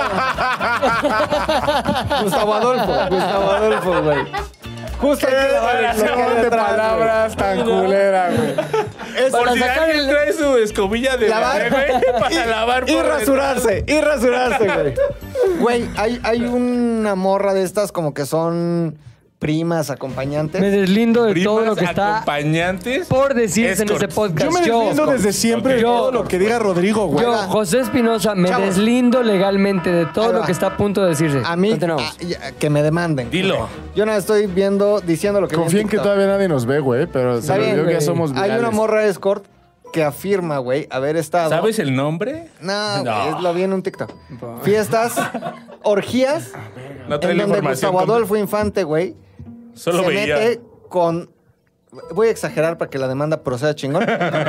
Gustavo Adolfo, Gustavo Adolfo, güey. Justo hay que lavar lo que hay Relación de detrás, palabras tan culera, güey. Es Por Para si sacar alguien el- trae su escobilla de Lavar. bebé, güey, para lavar Y por rasurarse, y rasurarse, güey. Güey, hay, hay una morra de estas como que son primas, acompañantes. Me deslindo de primas, todo lo que está acompañantes. por decirse en Escort. este podcast. Yo me deslindo desde siempre de Yo- todo lo que diga Rodrigo, güey. Yo, José Espinosa, me Chavos. deslindo legalmente de todo Ahí lo va. que está a punto de decirse. A mí, Continuamos. a- ya, que me demanden. Dilo. Yo no estoy viendo, diciendo lo que vi Confía en que TikTok. todavía nadie nos ve, güey, pero se Está me bien, olvidó que ya güey. somos Hay virales. una morra escort que afirma, güey, haber estado... ¿Sabes el nombre? No, No. güey, es- lo vi en un TikTok. Fiestas, orgías, No trae en la donde información. Gustavo completa. Adolfo Infante, güey, Solo se veía. mete con... Voy a exagerar para que la demanda proceda chingón.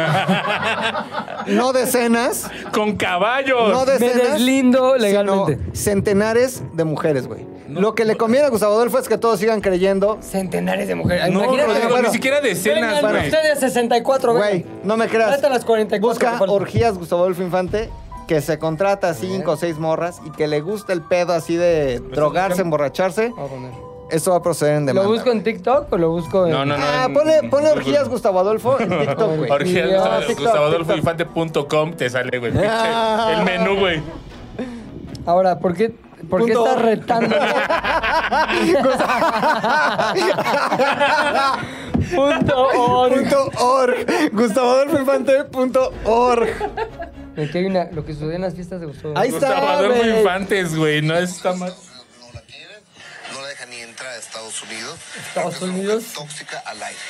No decenas, Con caballos. no Me decenas, deslindo sino legalmente. centenares de mujeres, güey. No. Lo que le conviene a Gustavo Adolfo es que todos sigan creyendo. Centenares de mujeres. No, Imagínate. Rodrigo, bueno. ni siquiera decenas, Vengan güey. ustedes sesenta y cuatro, Güey, no me creas. Trata las cuarenta y cuatro Busca que faltan. orgías Gustavo Adolfo Infante, que se contrata a cinco o seis morras y que le gusta el pedo así de drogarse, emborracharse. Voy a poner. Eso va a proceder en demanda. ¿Lo busco en TikTok o lo busco en...? No, no, no. Ah, en- ponle, en ponle Google. orgías Gustavo Adolfo en TikTok, güey. Orgías Video. Gustavo- TikTok, Gustavo Adolfo TikTok. Infante punto com te sale, güey. Ah. El menú, güey. Ahora, ¿por qué, por qué Punto estás org. retando? Punto org. Punto org. Gustavo Adolfo Infante punto org. Aquí hay una, lo que sucede en las fiestas de Gustavo. Ahí está, Gustavo Adolfo güey. Infantes, güey. No está mal. No la quieren, no la dejan ni entrar a Estados Unidos. Estados porque es una Unidos. mujer tóxica al aire.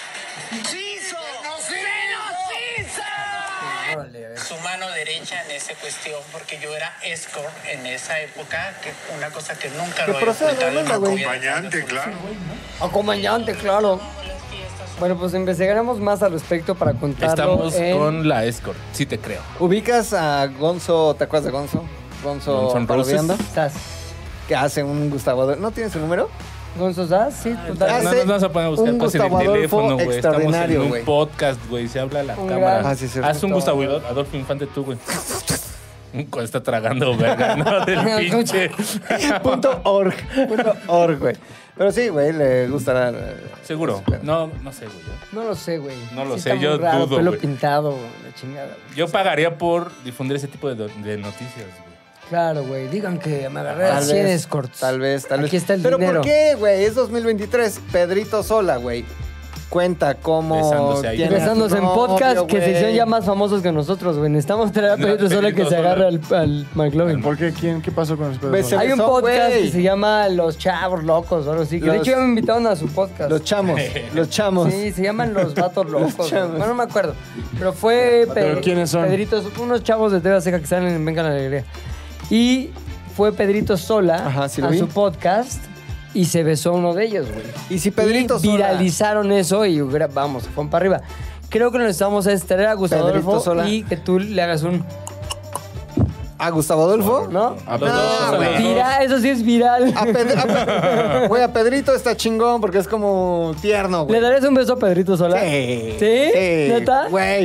Órale, a ver. Su mano derecha en esa cuestión, porque yo era escort en esa época, que una cosa que nunca Que lo he proceda ocultado la y demanda, no güey. voy a dejar de Acompañante, hacerlo. claro. Acompañante, claro. Bueno, pues investigaremos más al respecto para contarlo Estamos en... con la escort. Sí te creo. ¿Ubicas a Gonzo, te acuerdas de Gonzo? Gonzo Guns N' Roses. parodiando, ¿Sas? que hace un Gustavo Adolfo. ¿No tienes su número? ¿Gonzo Sas? Sí, total. Ah, No sí. nos vamos a poner a buscar Un cosas en el Gustavo Adolfo teléfono, güey. Estamos extraordinario, en un güey. podcast, güey. Se habla a la Un cámara. gran- Ah, sí, cierto. Haz un Gustavo Adolfo Infante tú, güey. Cuando está tragando, verga, ¿no? Del pinche. punto org. Punto org, güey. Pero sí, güey, le gustará. Seguro. No, no sé, güey. No lo sé, güey. No lo Sí sé, está yo muy raro, dudo, pelo güey. pintado, la chingada. güey. Yo pagaría por difundir ese tipo de, do- de noticias, güey. Claro, güey. Digan que me agarré a Tal cien vez, escorts. Tal vez, tal vez. Aquí está el Pero dinero. ¿por qué, güey? Es dos mil veintitrés. Pedrito Sola, güey. Cuenta cómo Besándose ahí. tiene a su Besándose en novio, podcast que se güey. hicieron ya más famosos que nosotros, güey. Necesitamos traer a No, Pedrito Sola que Pedrito se Sola. agarre al, al McLovin. ¿Por qué? ¿Quién? ¿Qué pasó con los pedos? Bese- Hay un besó, podcast güey. que se llama Los Chavos Locos o algo así. Que de Los- hecho ya me invitaron a su podcast. Los chamos, los chamos. Sí, se llaman Los Vatos Locos. güey. Chavos. Bueno, no me acuerdo. Pero fue... ¿Pero Pe- quiénes son? Pedritos, unos chavos de T V Azteca que salen en Venga la Alegría. Y fue Pedrito Sola Ajá, sí lo a vi. su podcast y se besó a uno de ellos, güey. Y si Pedrito Y Sola- viralizaron eso y gra- vamos, se fueron para arriba. Creo que necesitamos es traer a Gustavo Pedrito Adolfo Sola. y que tú le hagas un... ¿A Gustavo Adolfo? ¿No? A Los dos, No, los güey. dos. Mira, eso sí es viral. A, Ped- a Pe- Güey, a Pedrito está chingón porque es como tierno, ¿Le güey. darías un beso a Pedrito Sola? Sí. ¿Sí? ¿Neta? Güey.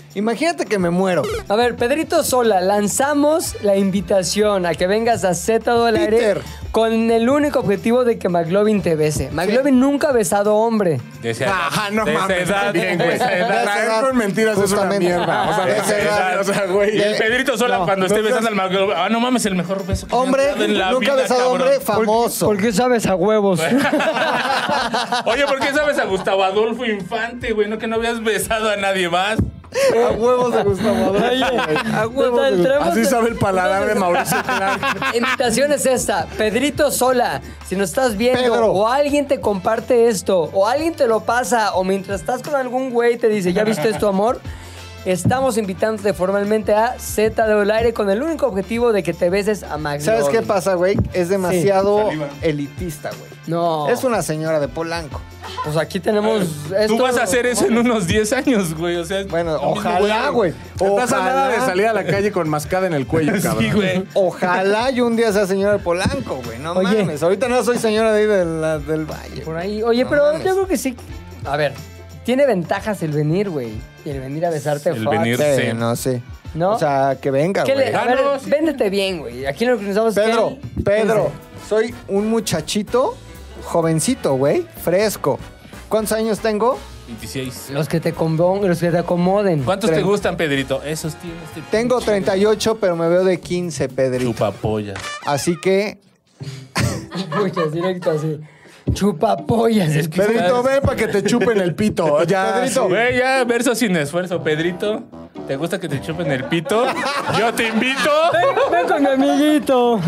Imagínate que me muero. A ver, Pedrito Sola, lanzamos la invitación a que vengas a Z del aire Peter. con el único objetivo de que McLovin te bese. McLovin nunca ha besado hombre. De esa edad. Ajá, no De esa mames, edad, bien, de güey. esa edad. Traer con mentiras es una Justamente. mierda. O sea, De de esa edad. o sea, güey. Y el Pedrito Sola No, cuando esté no besando seas- al McLovin. Ah, no mames, el mejor beso que me Hombre, han dado en la nunca vida, besado cabrón. hombre famoso. ¿Por qué sabes a huevos? Oye, ¿por qué sabes a Gustavo Adolfo Infante, güey? No que no habías besado a nadie más. A huevos de Gustavo Adolfo. A huevos Total, de traemos- Así sabe el paladar de Mauricio Clark. Invitación es esta. Pedrito Sola, si nos estás viendo Pedro. o alguien te comparte esto o alguien te lo pasa o mientras estás con algún güey te dice, ¿ya viste esto, amor? Estamos invitándote formalmente a Z del aire con el único objetivo de que te beses a McLovin. ¿Sabes qué pasa, güey? Es demasiado Saliva. elitista, güey. No. Es una señora de Polanco. Pues aquí tenemos Tú esto. vas a hacer eso en unos diez años, güey. O sea, Bueno, lo mismo, ojalá, güey. Estás a nada de Ojalá. salir a la calle con mascada en el cuello, cabrón. Sí, güey. Ojalá yo un día sea señora de Polanco, güey. No Oye. mames. Ahorita no soy señora de ahí de la- del Valle. Por ahí. Oye, No pero mames. yo creo que sí. A ver, tiene ventajas el venir, güey. Y el venir a besarte El fuck. venir. Sí, Sí. no sé. ¿No? O sea, que venga, ¿Qué le- güey. a Ah, ver, no, sí. véndete bien, güey. Aquí lo que necesitamos es Pedro, que- Pedro, soy un muchachito jovencito, güey, fresco. ¿Cuántos años tengo? veintiséis. Los que te conven- los que te acomoden. ¿Cuántos te Treinta. gustan, Pedrito? Esos tienes. este Tengo pinche treinta y ocho, pero me veo de quince, Pedrito. Chupapolla. Así que, Escuchas directo así. Chupapollas. Es que Pedrito, ven para que te chupen el pito. Ya, Pedrito. sí. Güey, ya, verso sin esfuerzo. Pedrito, ¿te gusta que te chupen el pito? Yo te invito. Ven con mi amiguito.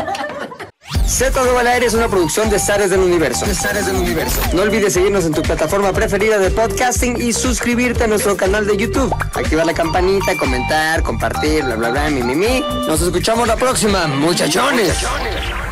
Z del aire es una producción de Zares del Universo. Zares del Universo. No olvides seguirnos en tu plataforma preferida de podcasting y suscribirte a nuestro canal de YouTube. Activar la campanita, comentar, compartir, bla, bla, bla, mi, mi, mi. Nos escuchamos la próxima, muchachones.